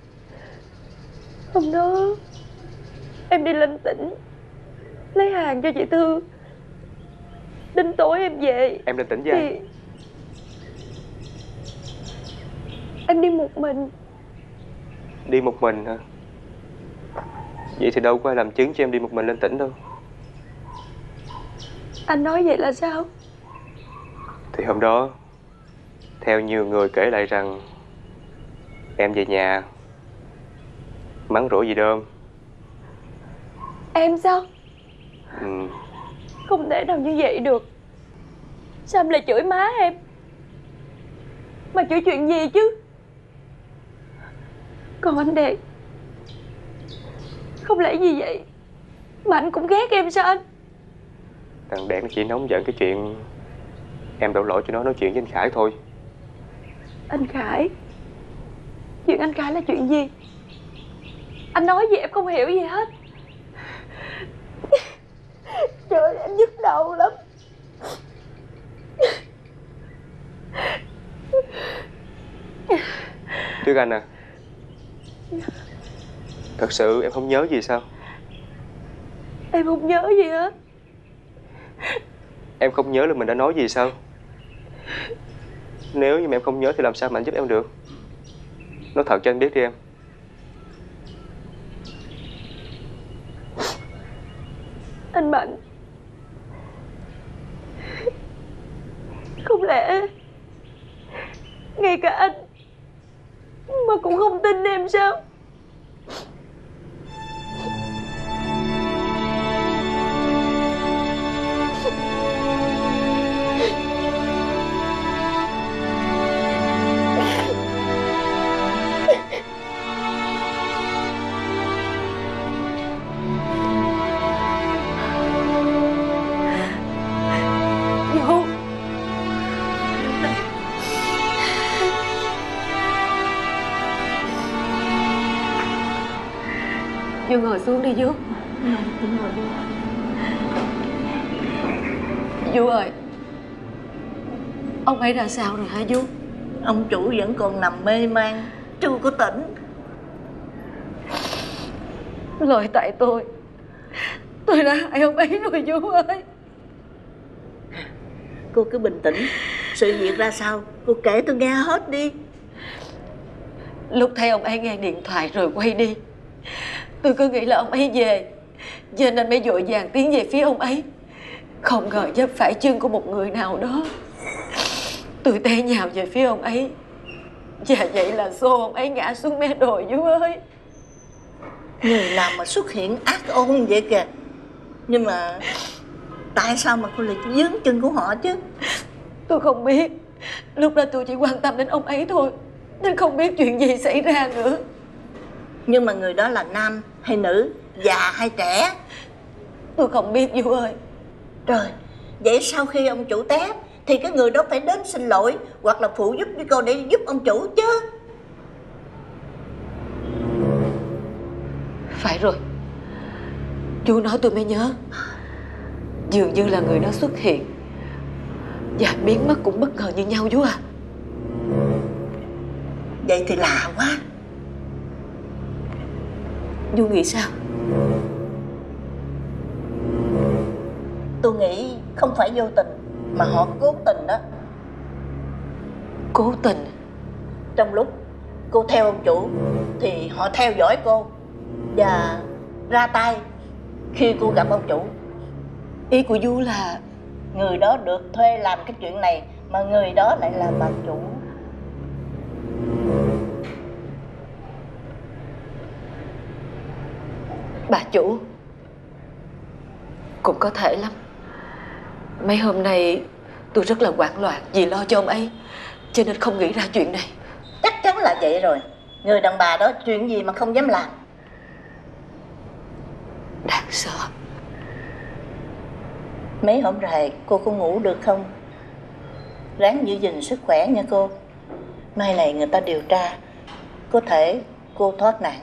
Hôm đó em đi lên tỉnh lấy hàng cho chị Thư. Đến tối em về. Em lên tỉnh với anh? Em đi một mình. Đi một mình hả? Vậy thì đâu có ai làm chứng cho em đi một mình lên tỉnh đâu. Anh nói vậy là sao? Thì hôm đó, theo nhiều người kể lại rằng em về nhà mắng rủa dì Đơm. Em sao? Ừ. Không thể nào như vậy được. Sao em lại chửi má em? Mà chửi chuyện gì chứ? Còn anh Đạt, không lẽ gì vậy mà anh cũng ghét em sao anh? Thằng Đạt nó chỉ nóng giận cái chuyện em đổ lỗi cho nó nói chuyện với anh Khải thôi. Anh Khải? Chuyện anh Khải là chuyện gì? Anh nói gì em không hiểu gì hết. Trời, em nhức đầu lắm. Tuyết Anh à, thật sự em không nhớ gì sao? Em không nhớ gì hết. Em không nhớ là mình đã nói gì sao? Nếu như mà em không nhớ thì làm sao mà anh giúp em được? Nói thật cho anh biết đi em. Anh Mạnh, không lẽ ngay cả anh mà cũng không tin em sao? Vô ngồi xuống đi Vú. Vú ơi, ông ấy ra sao rồi hả Vú? Ông chủ vẫn còn nằm mê man, chưa có tỉnh. Lỗi tại tôi đã hại ông ấy rồi Vú ơi. Cô cứ bình tĩnh. Sự việc ra sao cô kể tôi nghe hết đi. Lúc thấy ông ấy nghe điện thoại rồi quay đi, tôi cứ nghĩ là ông ấy về, cho nên mới vội vàng tiến về phía ông ấy. Không ngờ dấp phải chân của một người nào đó. Tôi té nhào về phía ông ấy, và vậy là xô ông ấy ngã xuống mé đồi Vú ơi. Người nào mà xuất hiện ác ôn vậy kìa. Nhưng mà tại sao mà cô lại dướng chân của họ chứ? Tôi không biết. Lúc đó tôi chỉ quan tâm đến ông ấy thôi. Nên không biết chuyện gì xảy ra nữa. Nhưng mà người đó là nam hay nữ, già hay trẻ? Tôi không biết Vũ ơi. Trời, vậy sau khi ông chủ té thì cái người đó phải đến xin lỗi hoặc là phụ giúp với cô để giúp ông chủ chứ. Phải rồi, chú nói tôi mới nhớ. Dường như là người đó xuất hiện và biến mất cũng bất ngờ như nhau chú à. Vậy thì lạ quá. Chú nghĩ sao? Tôi nghĩ không phải vô tình mà họ cố tình đó. Cố tình? Trong lúc cô theo ông chủ thì họ theo dõi cô và ra tay khi cô gặp ông chủ. Ý của Du là người đó được thuê làm cái chuyện này mà người đó lại là bà chủ. Bà chủ cũng có thể lắm. Mấy hôm nay tôi rất là hoảng loạn vì lo cho ông ấy, cho nên không nghĩ ra chuyện này. Chắc chắn là vậy rồi. Người đàn bà đó chuyện gì mà không dám làm. Đáng sợ. Mấy hôm rồi cô có ngủ được không? Ráng giữ gìn sức khỏe nha cô. Mai này người ta điều tra, có thể cô thoát nạn.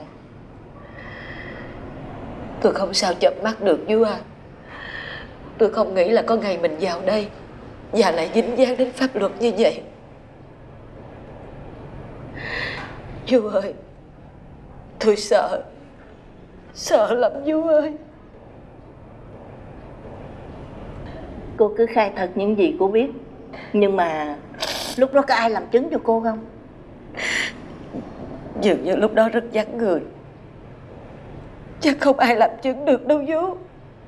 Tôi không sao chợp mắt được Du à. Tôi không nghĩ là có ngày mình vào đây và lại dính dáng đến pháp luật như vậy. Du ơi, tôi sợ. Sợ lắm Du ơi. Cô cứ khai thật những gì cô biết. Nhưng mà lúc đó có ai làm chứng cho cô không? Dường như lúc đó rất vắng người, chắc không ai làm chứng được đâu Du.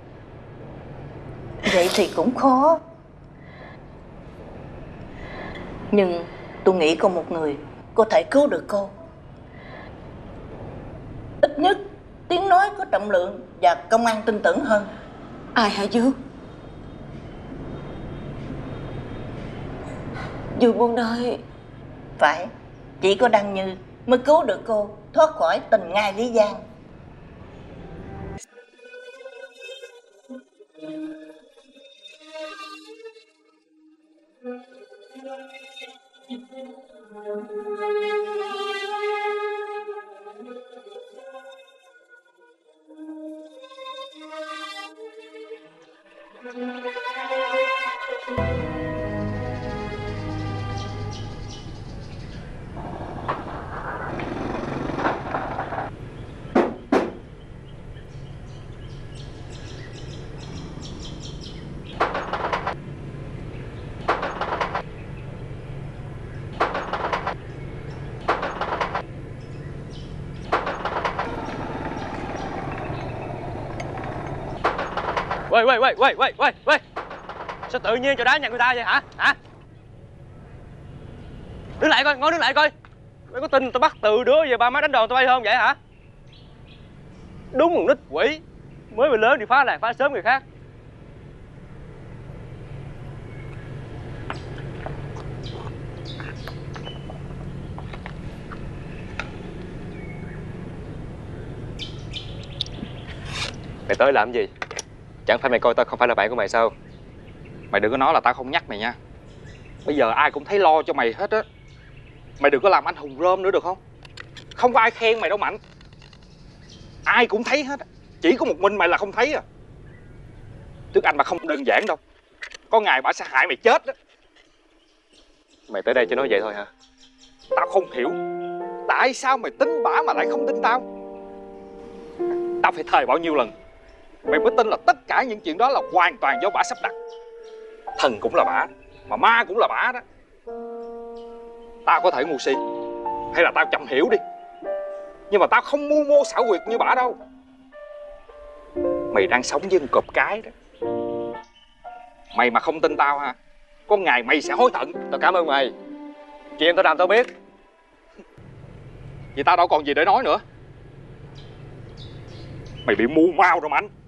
Vậy thì cũng khó. Nhưng tôi nghĩ có một người có thể cứu được cô. Ít nhất tiếng nói có trọng lượng và công an tin tưởng hơn. Ai hả Du? Du muốn nói... Phải, chỉ có Đăng Như mới cứu được cô thoát khỏi tình ngai lý giang. Quay. Sao tự nhiên cho đá nhà người ta vậy hả? Đứng lại coi, ngồi đứng lại coi. Mày có tin tao bắt từ đứa về ba má đánh đòn tụi bay không vậy hả? Đúng một nít quỷ, mới về lớn thì phá làng phá sớm người khác. Mày tới làm gì? Chẳng phải mày coi tao không phải là bạn của mày sao? Mày đừng có nói là tao không nhắc mày nha. Bây giờ ai cũng thấy lo cho mày hết á. Mày đừng có làm anh hùng rơm nữa được không? Không có ai khen mày đâu Mạnh. Ai cũng thấy hết. Chỉ có một mình mày là không thấy à. Đức Anh mà không đơn giản đâu. Có ngày bà sẽ hại mày chết đó. Mày tới đây cho nói vậy thôi hả? Tao không hiểu tại sao mày tin bả mà lại không tin tao. Tao phải thề bao nhiêu lần mày mới tin là tất cả những chuyện đó là hoàn toàn do bả sắp đặt. Thần cũng là bả, mà ma cũng là bả đó. Tao có thể ngu si, hay là tao chậm hiểu đi, nhưng mà tao không mưu mô xảo quyệt như bả đâu. Mày đang sống với con cọp cái đó. Mày mà không tin tao ha, có ngày mày sẽ hối hận. Tao cảm ơn mày. Chuyện tao làm tao biết. Vậy tao đâu còn gì để nói nữa. Mày bị mù mau rồi Mạnh.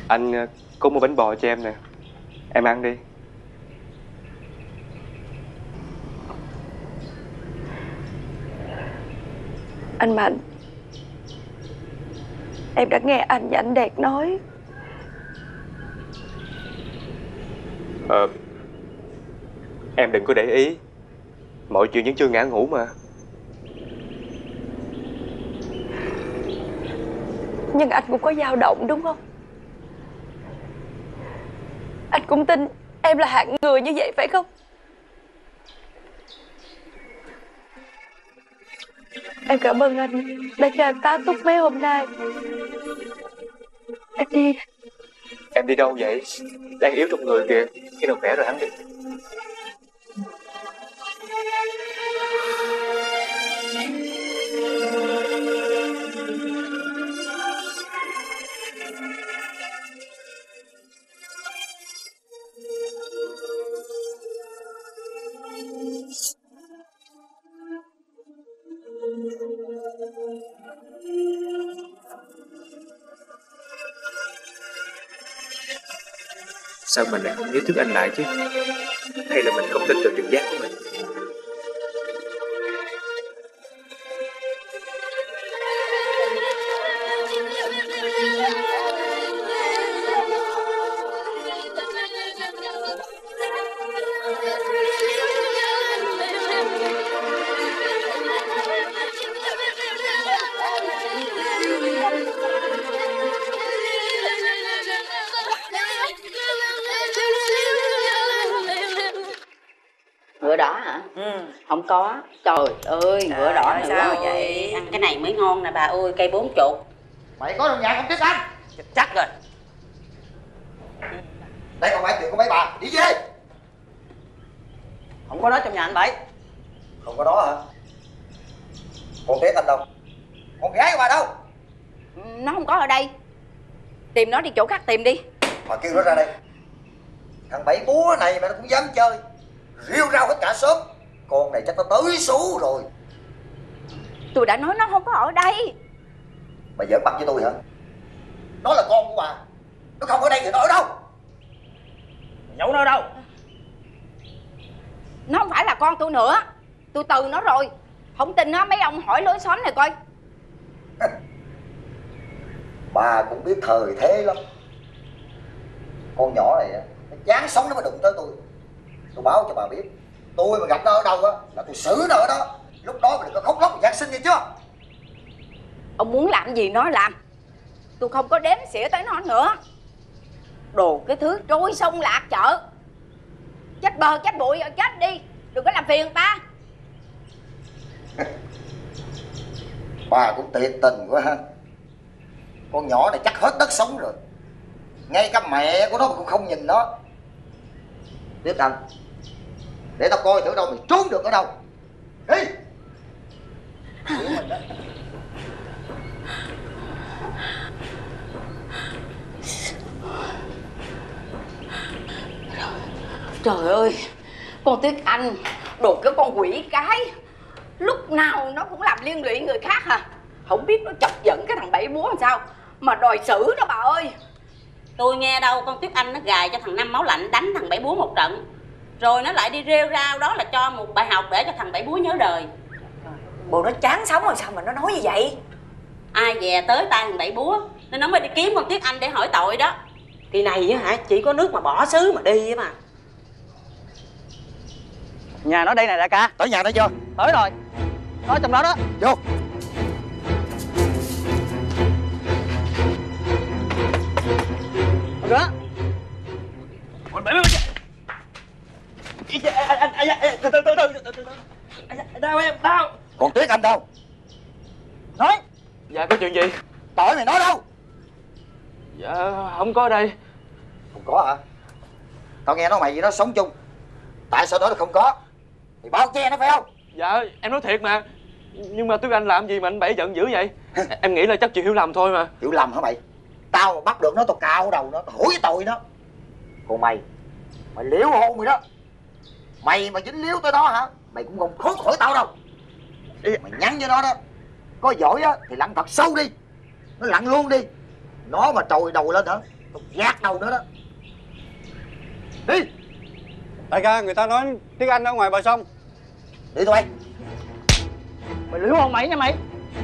Anh có mua bánh bò cho em nè, em ăn đi. Anh Mạnh, em đã nghe anh và anh Đạt nói. Em đừng có để ý, mọi chuyện vẫn chưa ngã ngũ mà. Nhưng anh cũng có dao động đúng không? Anh cũng tin em là hạng người như vậy phải không? Em cảm ơn anh đã cho em tá túc mấy hôm nay. Em đi. Em đi đâu vậy? Đang yếu trong người kìa, khi nào khỏe rồi hắn đi. Sao mình lại không ý thức anh lại chứ? Hay là mình không tin được trực giác của mình? Ngựa đỏ hả? Không có. Trời ơi, ngựa đỏ nữa sao rồi. vậy? Ăn cái này mới ngon nè bà ơi, cây 40. Mày có trong nhà không Tuyết Anh? Chắc rồi. Đây không phải chuyện của mấy bà, đi về. Không có đó trong nhà anh Bảy. Không có đó hả? Con Tuyết Anh đâu? Con gái của bà đâu? Nó không có ở đây. Tìm nó đi chỗ khác tìm đi. Mà kêu nó ra đây. Thằng Bảy búa này mà nó cũng dám chơi, rêu rao hết cả xóm. Con này chắc nó tới số rồi. Tôi đã nói nó không có ở đây. Mày giỡn mặt với tôi hả? Nó là con của bà, nó không ở đây thì nó ở đâu? Nhậu nó ở đâu? Nó không phải là con tôi nữa. Tôi từ nó rồi. Không tin á, mấy ông hỏi lối xóm này coi. Bà cũng biết thời thế lắm. Con nhỏ này nó chán sống nó mà đụng tới tôi. Tôi báo cho bà biết, tôi mà gặp nó ở đâu á là tôi xử nó ở đó. Lúc đó mình đừng có khóc lóc Giáng sinh nghe chưa? Ông muốn làm gì nói làm. Tôi không có đếm xỉa tới nó nữa. Đồ cái thứ trôi sông lạc chợ. Chết bờ chết bụi rồi chết đi. Đừng có làm phiền người ta. Bà cũng tuyệt tình quá ha. Con nhỏ này chắc hết đất sống rồi. Ngay cả mẹ của nó cũng không nhìn nó. Tuyết Anh, để tao coi thử đâu mày trốn được ở đâu. Đi. Trời ơi, con Tuyết Anh, đồ cái con quỷ cái. Lúc nào nó cũng làm liên lụy người khác hả? Không biết nó chọc giận cái thằng Bảy búa làm sao mà đòi xử nó bà ơi. Tôi nghe đâu con Tuyết Anh nó gài cho thằng Năm Máu Lạnh đánh thằng Bảy búa một trận. Rồi nó lại đi rêu rao đó là cho một bài học để cho thằng Bảy búa nhớ đời. Bộ nó chán sống rồi sao mà nó nói như vậy? Ai dè tới tay thằng Bảy búa nên nó mới đi kiếm con Tuyết Anh để hỏi tội đó. Kỳ này á hả, chỉ có nước mà bỏ xứ mà đi á mà. Nhà nó đây này đại ca. Tới nhà nó chưa? Tới rồi. Nó trong đó đó. Vô. Đó. Đau em, đau. Còn Tuyết Anh đâu? Nói. Dạ có chuyện gì? Tội mày nói đâu? Dạ không có ở đây. Không có hả? Tao nghe nói mày với nó sống chung. Tại sao nói là không có? Thì bao che nó phải không? Dạ em nói thiệt mà. Nhưng mà Tuyết Anh làm gì mà anh Bảy giận dữ vậy? Em nghĩ là chắc chị hiểu lầm thôi mà. Hiểu lầm hả mày? Tao mà bắt được nó tao cạo đầu nó, tao hủi cái tội nó. Còn mày liễu hôn mày đó. Mày mà dính líu tới nó hả? Mày cũng không thoát khỏi tao đâu. Mày nhắn với nó đó, có giỏi á thì lặn thật sâu đi. Nó lặn luôn đi. Nó mà trồi đầu lên hả? tục nhát đầu nữa đó. Đi. Đại ca, người ta nói tiếng Anh ở ngoài bờ sông. Đi tụi bay. Mày liếu không mày nha mày.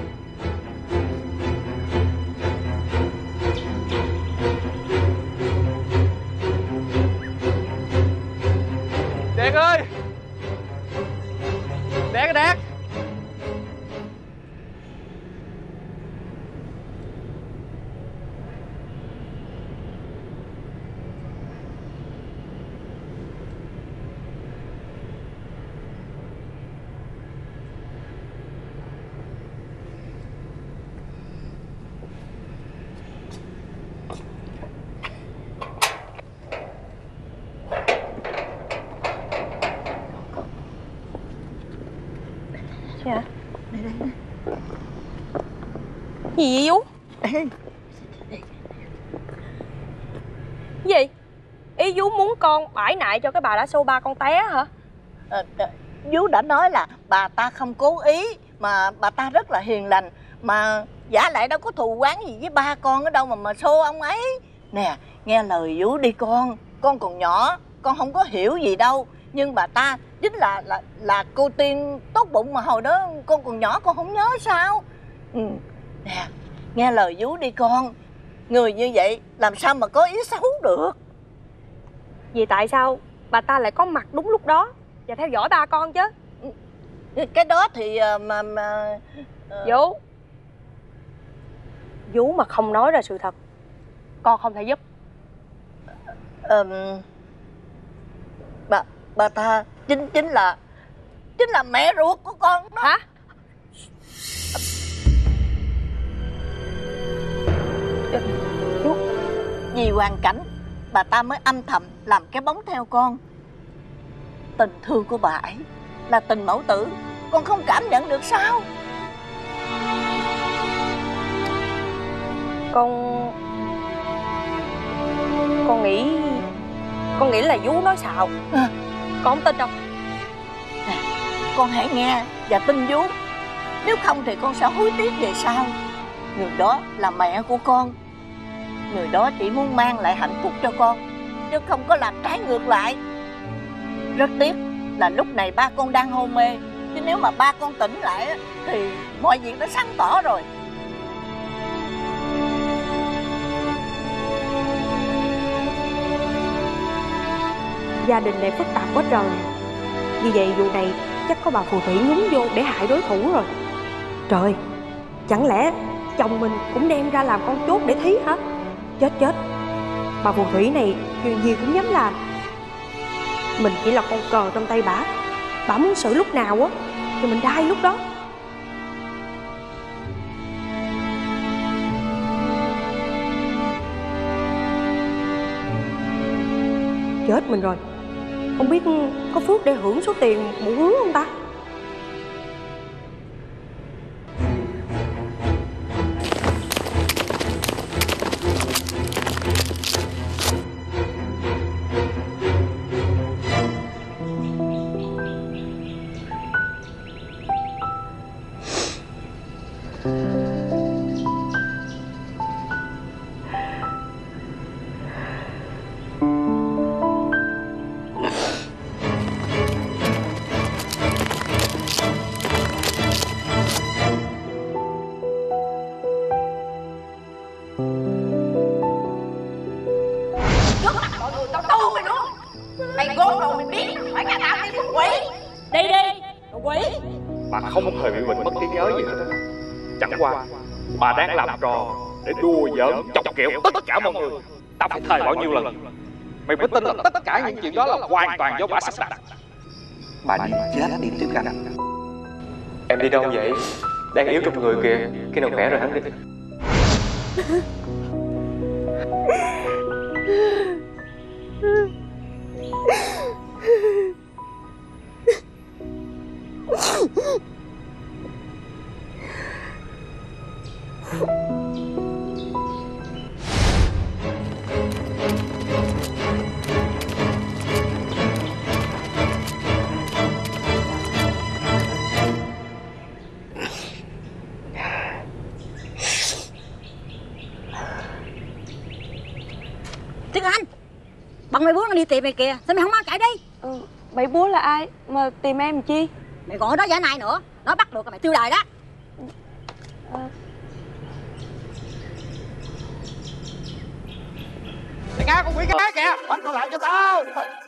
Đét ơi! Đét, Đét! Dạ. Gì vậy Vú? Gì? Ý Vú muốn con bãi nại cho cái bà đã xô ba con té hả? Vú đã nói là bà ta không cố ý, mà bà ta rất là hiền lành, mà giả lại đâu có thù oán gì với ba con ở đâu mà xô ông ấy. Nè, nghe lời Vú đi con còn nhỏ, con không có hiểu gì đâu, nhưng bà ta chính là cô Tiên tốt bụng mà hồi đó con còn nhỏ con không nhớ sao. Nè, nghe lời Vú đi con, người như vậy làm sao mà có ý xấu được. Vì tại sao bà ta lại có mặt đúng lúc đó và theo dõi ba con chứ? Cái đó thì Vú, Vú mà không nói ra sự thật, con không thể giúp. Bà ta chính là mẹ ruột của con đó. Hả? Vì hoàn cảnh bà ta mới âm thầm làm cái bóng theo con. Tình thương của bà ấy là tình mẫu tử, con không cảm nhận được sao? Con nghĩ là Vú nói xạo. Con không tin đâu. Nè, con hãy nghe và tin Vú, nếu không thì con sẽ hối tiếc về sau. Người đó là mẹ của con, người đó chỉ muốn mang lại hạnh phúc cho con, chứ không có làm trái ngược lại. Rất tiếc là lúc này ba con đang hôn mê, chứ nếu mà ba con tỉnh lại thì mọi việc đã sáng tỏ rồi. Gia đình này phức tạp quá trời. Như vậy vụ này chắc có bà phù thủy nhúng vô để hại đối thủ rồi. Trời, chẳng lẽ chồng mình cũng đem ra làm con chốt để thí hả? Chết, bà phù thủy này chuyện gì cũng dám làm. Mình chỉ là con cờ trong tay bà muốn xử lúc nào á thì mình đai lúc đó. Chết mình rồi, không biết có phước để hưởng số tiền mụ hứa không ta? Bà không hề bị bệnh mất trí nhớ gì hết. Chẳng qua bà đang làm trò để đùa giỡn chọc ghẹo tất cả mọi người. Tao phải thề bao nhiêu lần mày mới tin là tất cả những chuyện đó là hoàn toàn do bà sắp đặt. Bà đi chết đi Tuyết Anh. Em đi đâu vậy? Đang yếu trong người kìa, khi nào khỏe rồi hắn đi. Bọn mày bố nó đi tìm mày kìa, sao mày không mau chạy đi? Bảy búa là ai mà tìm em chi? Mày còn ở đó giả nai nữa, nó bắt được là mày tiêu đời đó. Đại ca, con quỷ cá kìa, bắt nó lại cho tao.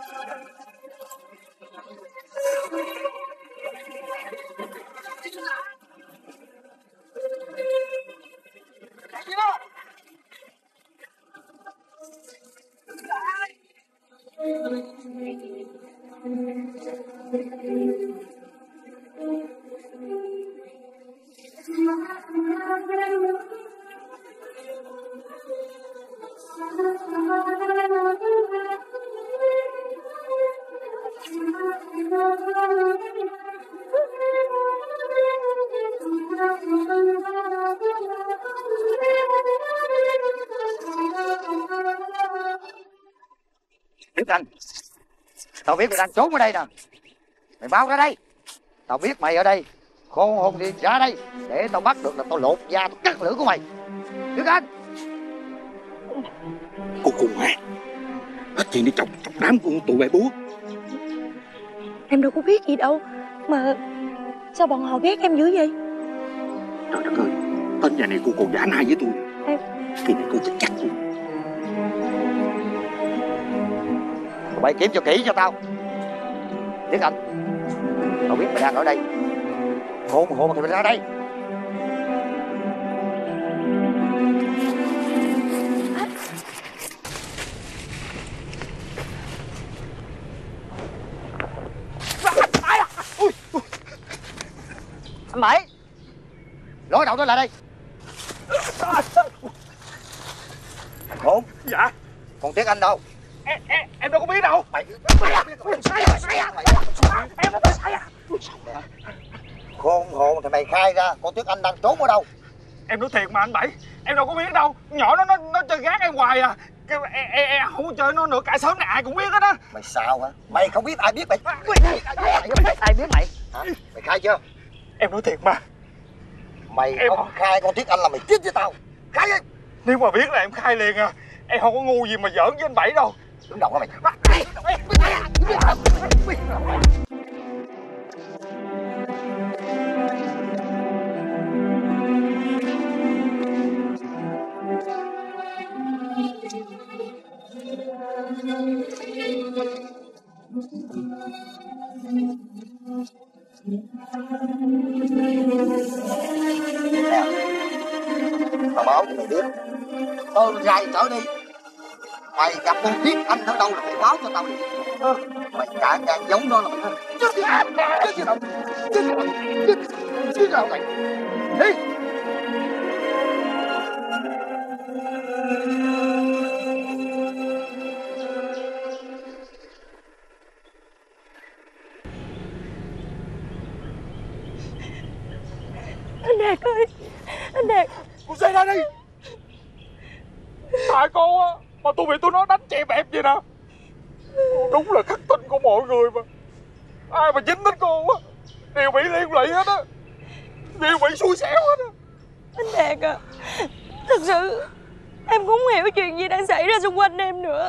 Đức Anh, tao biết mày đang trốn ở đây nè. Mày báo ra đây. Tao biết mày ở đây. Khôn hồn thì ra đây. Để tao bắt được là tao lột da, tao cắt lưỡi của mày. Đức Anh. Cô cùng à, hết chuyện đi chọc đám của tụi bài búa. Em đâu có biết gì đâu. Mà sao bọn họ ghét em dữ vậy? Trời đất ơi, tên nhà này cô còn giả nai với tôi. Kỳ này cô chết chắc luôn. Mày kiếm cho kỹ cho tao. Đức Anh, tao biết mày đang ở đây. Khôn hồn thì mày ra đây. Anh Bảy, lối đầu đó lại đây. Thằng Khôn. Dạ. Còn Tiếng Anh đâu? Em đâu có biết đâu. Mày em đâu có sai à? Khôn hồn thì mày khai ra con Tuyết Anh đang trốn ở đâu? Em nói thiệt mà anh Bảy, em đâu có biết đâu. Nhỏ nó chơi gác em hoài à. Em không có chơi nó nữa, cả xóm này ai cũng biết hết á. Mày sao hả? Mày không biết ai biết mày? Ai biết mày? Hả? Mày khai chưa? Em nói thiệt mà. Mày không khai con Tuyết Anh là mày chết với tao. Khai đi. Nếu mà biết là em khai liền à. Em không có ngu gì mà giỡn với anh Bảy đâu. Đứng đầu hả mày? Tao báo cho mày biết, từ ngày trở đi mày gặp con Tuyết Anh ở đâu là mày báo cho tao đi. Mày cả gan giống nó là mày chết chứ đâu, chết chứ đâu, chết chứ đâu mày đi. Anh Đạt ơi, anh Đạt. Cô xe ra đi. Tại cô á mà tôi bị tôi nói đánh chị bẹp vậy nè. Cô đúng là khắc tinh của mọi người mà. Ai mà dính đến cô á đều bị liên lụy hết á, đều bị xui xẻo hết á. Anh Đạt à, thật sự em cũng không hiểu chuyện gì đang xảy ra xung quanh em nữa.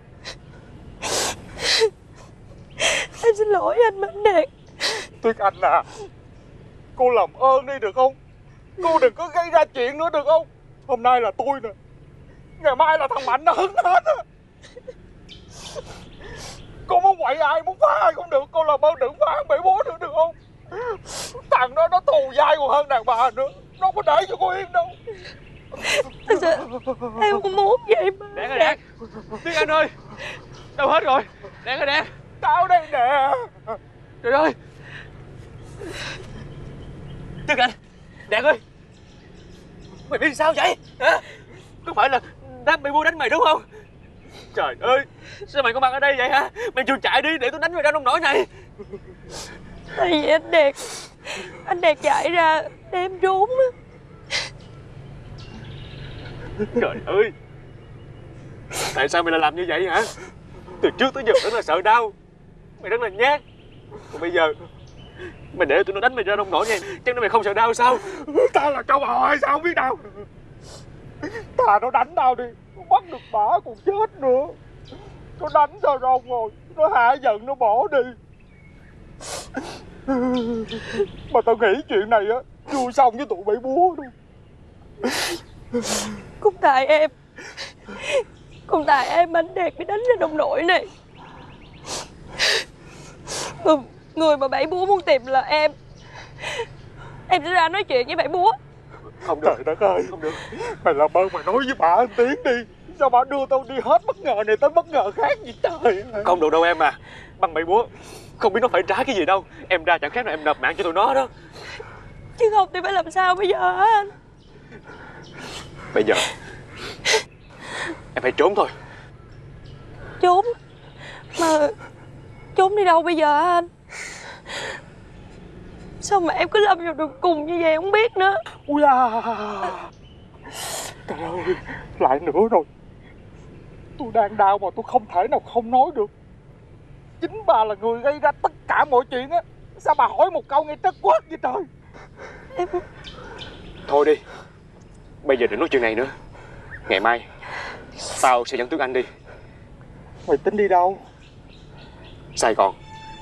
Em xin lỗi anh mà anh Đạt. Tuyết Anh à, cô làm ơn đi được không? Cô đừng có gây ra chuyện nữa được không? Hôm nay là tôi nè, ngày mai là thằng Mạnh nó hứng hết á. Cô muốn quậy ai, muốn phá ai cũng được. Cô làm ơn đừng phá bể bố nữa được không? Thằng đó nó thù dai còn hơn đàn bà nữa. Nó không có để cho cô yên đâu. Thật sự em không muốn vậy mà. Đen ơi Đen, Tuyết Anh ơi, đâu hết rồi? Đen ơi Đen, tao đây nè. Trời ơi, Tuyết Anh, Đen ơi, mày biết sao vậy hả? Có phải là đám mày mua đánh mày đúng không? Trời ơi, sao mày có mặt ở đây vậy hả? Mày chịu chạy đi để tôi đánh mày ra nông nổi này. Tại vì anh Đạt chạy ra để em trốn á. Trời ơi, tại sao mày lại làm như vậy hả? Từ trước tới giờ rất là sợ đau, mày rất là nhát. Còn bây giờ mày để tụi nó đánh mày ra nông nổi nha, chắc nó mày không sợ đau sao? Tao là châu bò hay sao không biết đâu. Thà nó đánh tao đi, bắt được bả còn chết nữa. Nó đánh tao Rong rồi, nó hả giận nó bỏ đi. Mà tao nghĩ chuyện này á chưa xong với tụi bảy búa đâu. Cũng tại em. Cũng tại em anh Đạt bị đánh ra nông nổi này. Người mà bảy búa muốn tìm là em. Em sẽ ra nói chuyện với bảy búa. Không được. Trời đất ơi, không được. Mày làm ơn mày nói với bà anh Tiến đi. Sao bà đưa tao đi hết bất ngờ này tới bất ngờ khác vậy trời. Không được đâu em à. Băng bảy búa không biết nó phải trả cái gì đâu. Em ra chẳng khác nào em nộp mạng cho tụi nó đó. Chứ không thì phải làm sao bây giờ hả anh? Bây giờ em phải trốn thôi. Trốn? Mà trốn đi đâu bây giờ hả anh? Sao mà em cứ lâm vào đường cùng như vậy không biết nữa. Ui à. Trời ơi, lại nữa rồi. Tôi đang đau mà tôi không thể nào không nói được. Chính bà là người gây ra tất cả mọi chuyện á. Sao bà hỏi một câu nghe trất quất vậy trời. Em... Thôi đi, bây giờ đừng nói chuyện này nữa. Ngày mai tao sẽ dẫn Tuấn Anh đi. Mày tính đi đâu? Sài Gòn.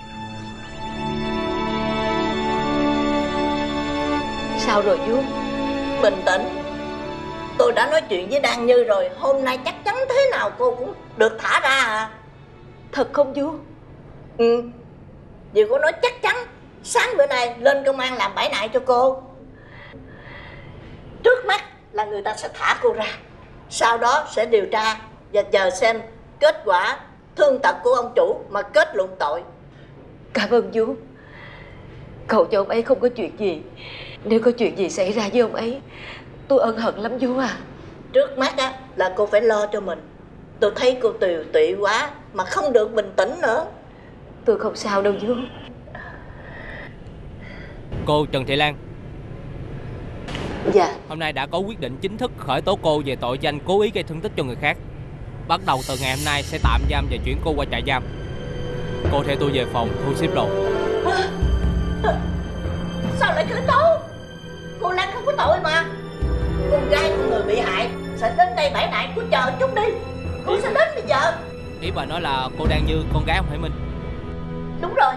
Sao rồi vú? Bình tĩnh. Tôi đã nói chuyện với Đan Như rồi. Hôm nay chắc chắn thế nào cô cũng được thả ra à? Thật không vú? Ừ. Dì có nói chắc chắn sáng bữa nay lên công an làm bãi nại cho cô. Trước mắt là người ta sẽ thả cô ra. Sau đó sẽ điều tra và chờ xem kết quả thương tật của ông chủ mà kết luận tội. Cảm ơn vú. Cầu cho ông ấy không có chuyện gì. Nếu có chuyện gì xảy ra với ông ấy, tôi ân hận lắm vú à. Trước mắt á là cô phải lo cho mình. Tôi thấy cô tiều tụy quá mà không được bình tĩnh nữa. Tôi không sao đâu vú. Cô Trần Thị Lan. Dạ. Hôm nay đã có quyết định chính thức khởi tố cô về tội danh cố ý gây thương tích cho người khác. Bắt đầu từ ngày hôm nay sẽ tạm giam và chuyển cô qua trại giam. Cô theo tôi về phòng thu xếp đồ. Sao lại khởi tố? Cô Lan không có tội mà. Con gái của người bị hại sẽ đến đây bãi nại, cô chờ chút đi. Cô sẽ đến bây giờ. Ý bà nói là cô Đan Như, con gái ông Hải Minh. Đúng rồi.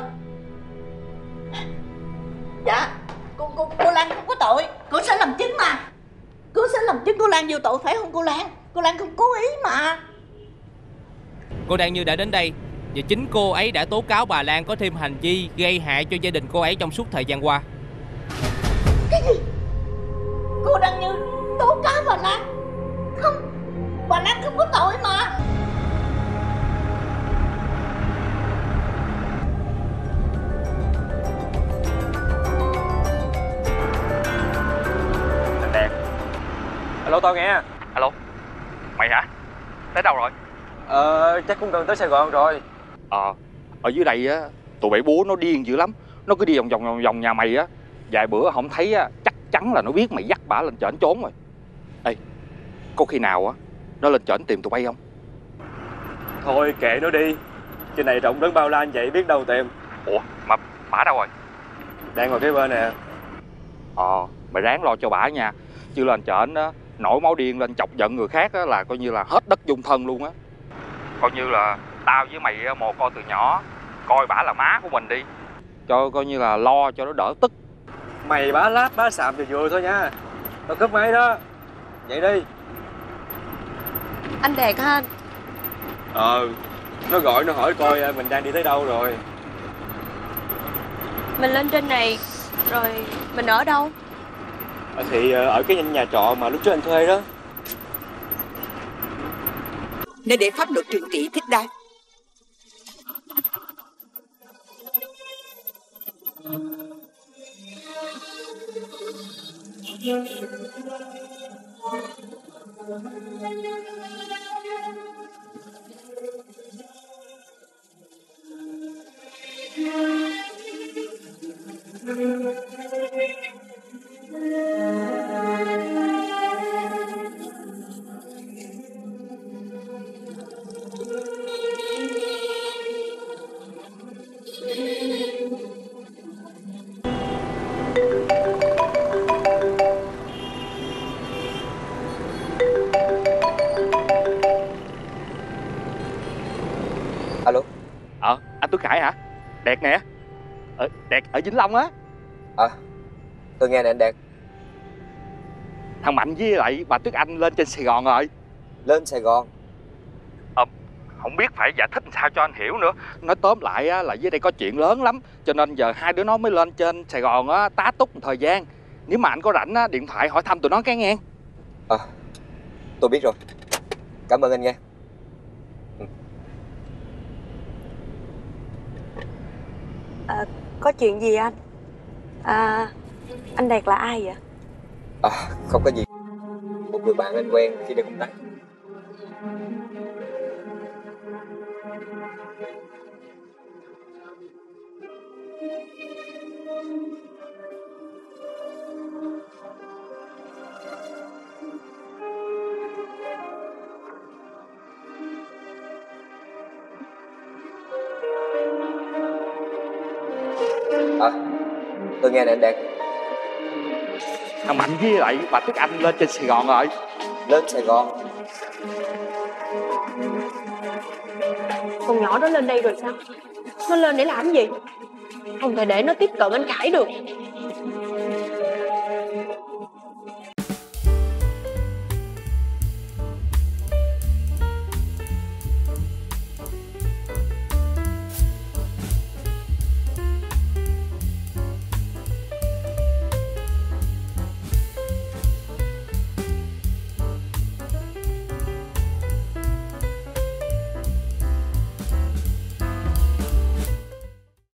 Dạ, cô Lan không có tội. Cô sẽ làm chứng mà. Cô sẽ làm chứng cô Lan vô tội phải không cô Lan? Cô Lan không cố ý mà. Cô Đan Như đã đến đây và chính cô ấy đã tố cáo bà Lan có thêm hành vi gây hại cho gia đình cô ấy trong suốt thời gian qua. Cái gì? Cô Đan Như tố cáo bà Lan? Không, bà Lan không có tội mà. Đèn. Alo tao nghe. Alo. Mày hả? Tới đâu rồi? Chắc cũng gần tới Sài Gòn rồi. Ở dưới đây á, tụi bảy búa nó điên dữ lắm. Nó cứ đi vòng nhà mày á. Vài bữa không thấy á, chắc chắn là nó biết mày dắt bả lên trển trốn rồi. Ê, có khi nào á nó lên trển tìm tụi bay không? Thôi kệ nó đi. Trên này rộng lớn bao la như vậy biết đâu tìm. Ủa mà bả đâu rồi? Đang ngồi kế bên nè. Mày ráng lo cho bả nha. Chứ lên trển á, nổi máu điên lên chọc giận người khác á, là coi như là hết đất dung thân luôn á. Coi như là tao với mày mồ côi từ nhỏ, coi bả là má của mình đi, cho coi như là lo cho nó đỡ tức. Mày bá lát bá xàm thì vừa thôi nha. Tao cướp máy đó. Vậy đi. Anh Đạt hả anh? Nó gọi nó hỏi coi mình đang đi tới đâu rồi. Mình lên trên này rồi mình ở đâu? Thì ở cái nhà trọ mà lúc trước anh thuê đó. Nên để pháp luật trừng trị thích đáng. Khải hả? Đẹp nè. Đẹp ở Vĩnh Long á. Tôi nghe nè anh Đạt. Thằng Mạnh với lại bà Tuyết Anh lên trên Sài Gòn rồi. Lên Sài Gòn? Không biết phải giải thích sao cho anh hiểu nữa. Nói tóm lại á, là dưới đây có chuyện lớn lắm, cho nên giờ hai đứa nó mới lên trên Sài Gòn á, tá túc một thời gian. Nếu mà anh có rảnh á, điện thoại hỏi thăm tụi nó cái nghe. Tôi biết rồi. Cảm ơn anh nghe. Có chuyện gì anh? Anh Đạt là ai vậy? Không có gì. Một người bạn anh quen khi đi công tác. Tôi nghe nè anh Đạt. Thằng Mạnh với lại bà Tuyết Anh lên trên Sài Gòn rồi. Lên Sài Gòn? Con nhỏ đó lên đây rồi sao? Nó lên để làm gì? Không thể để nó tiếp cận anh Khải được.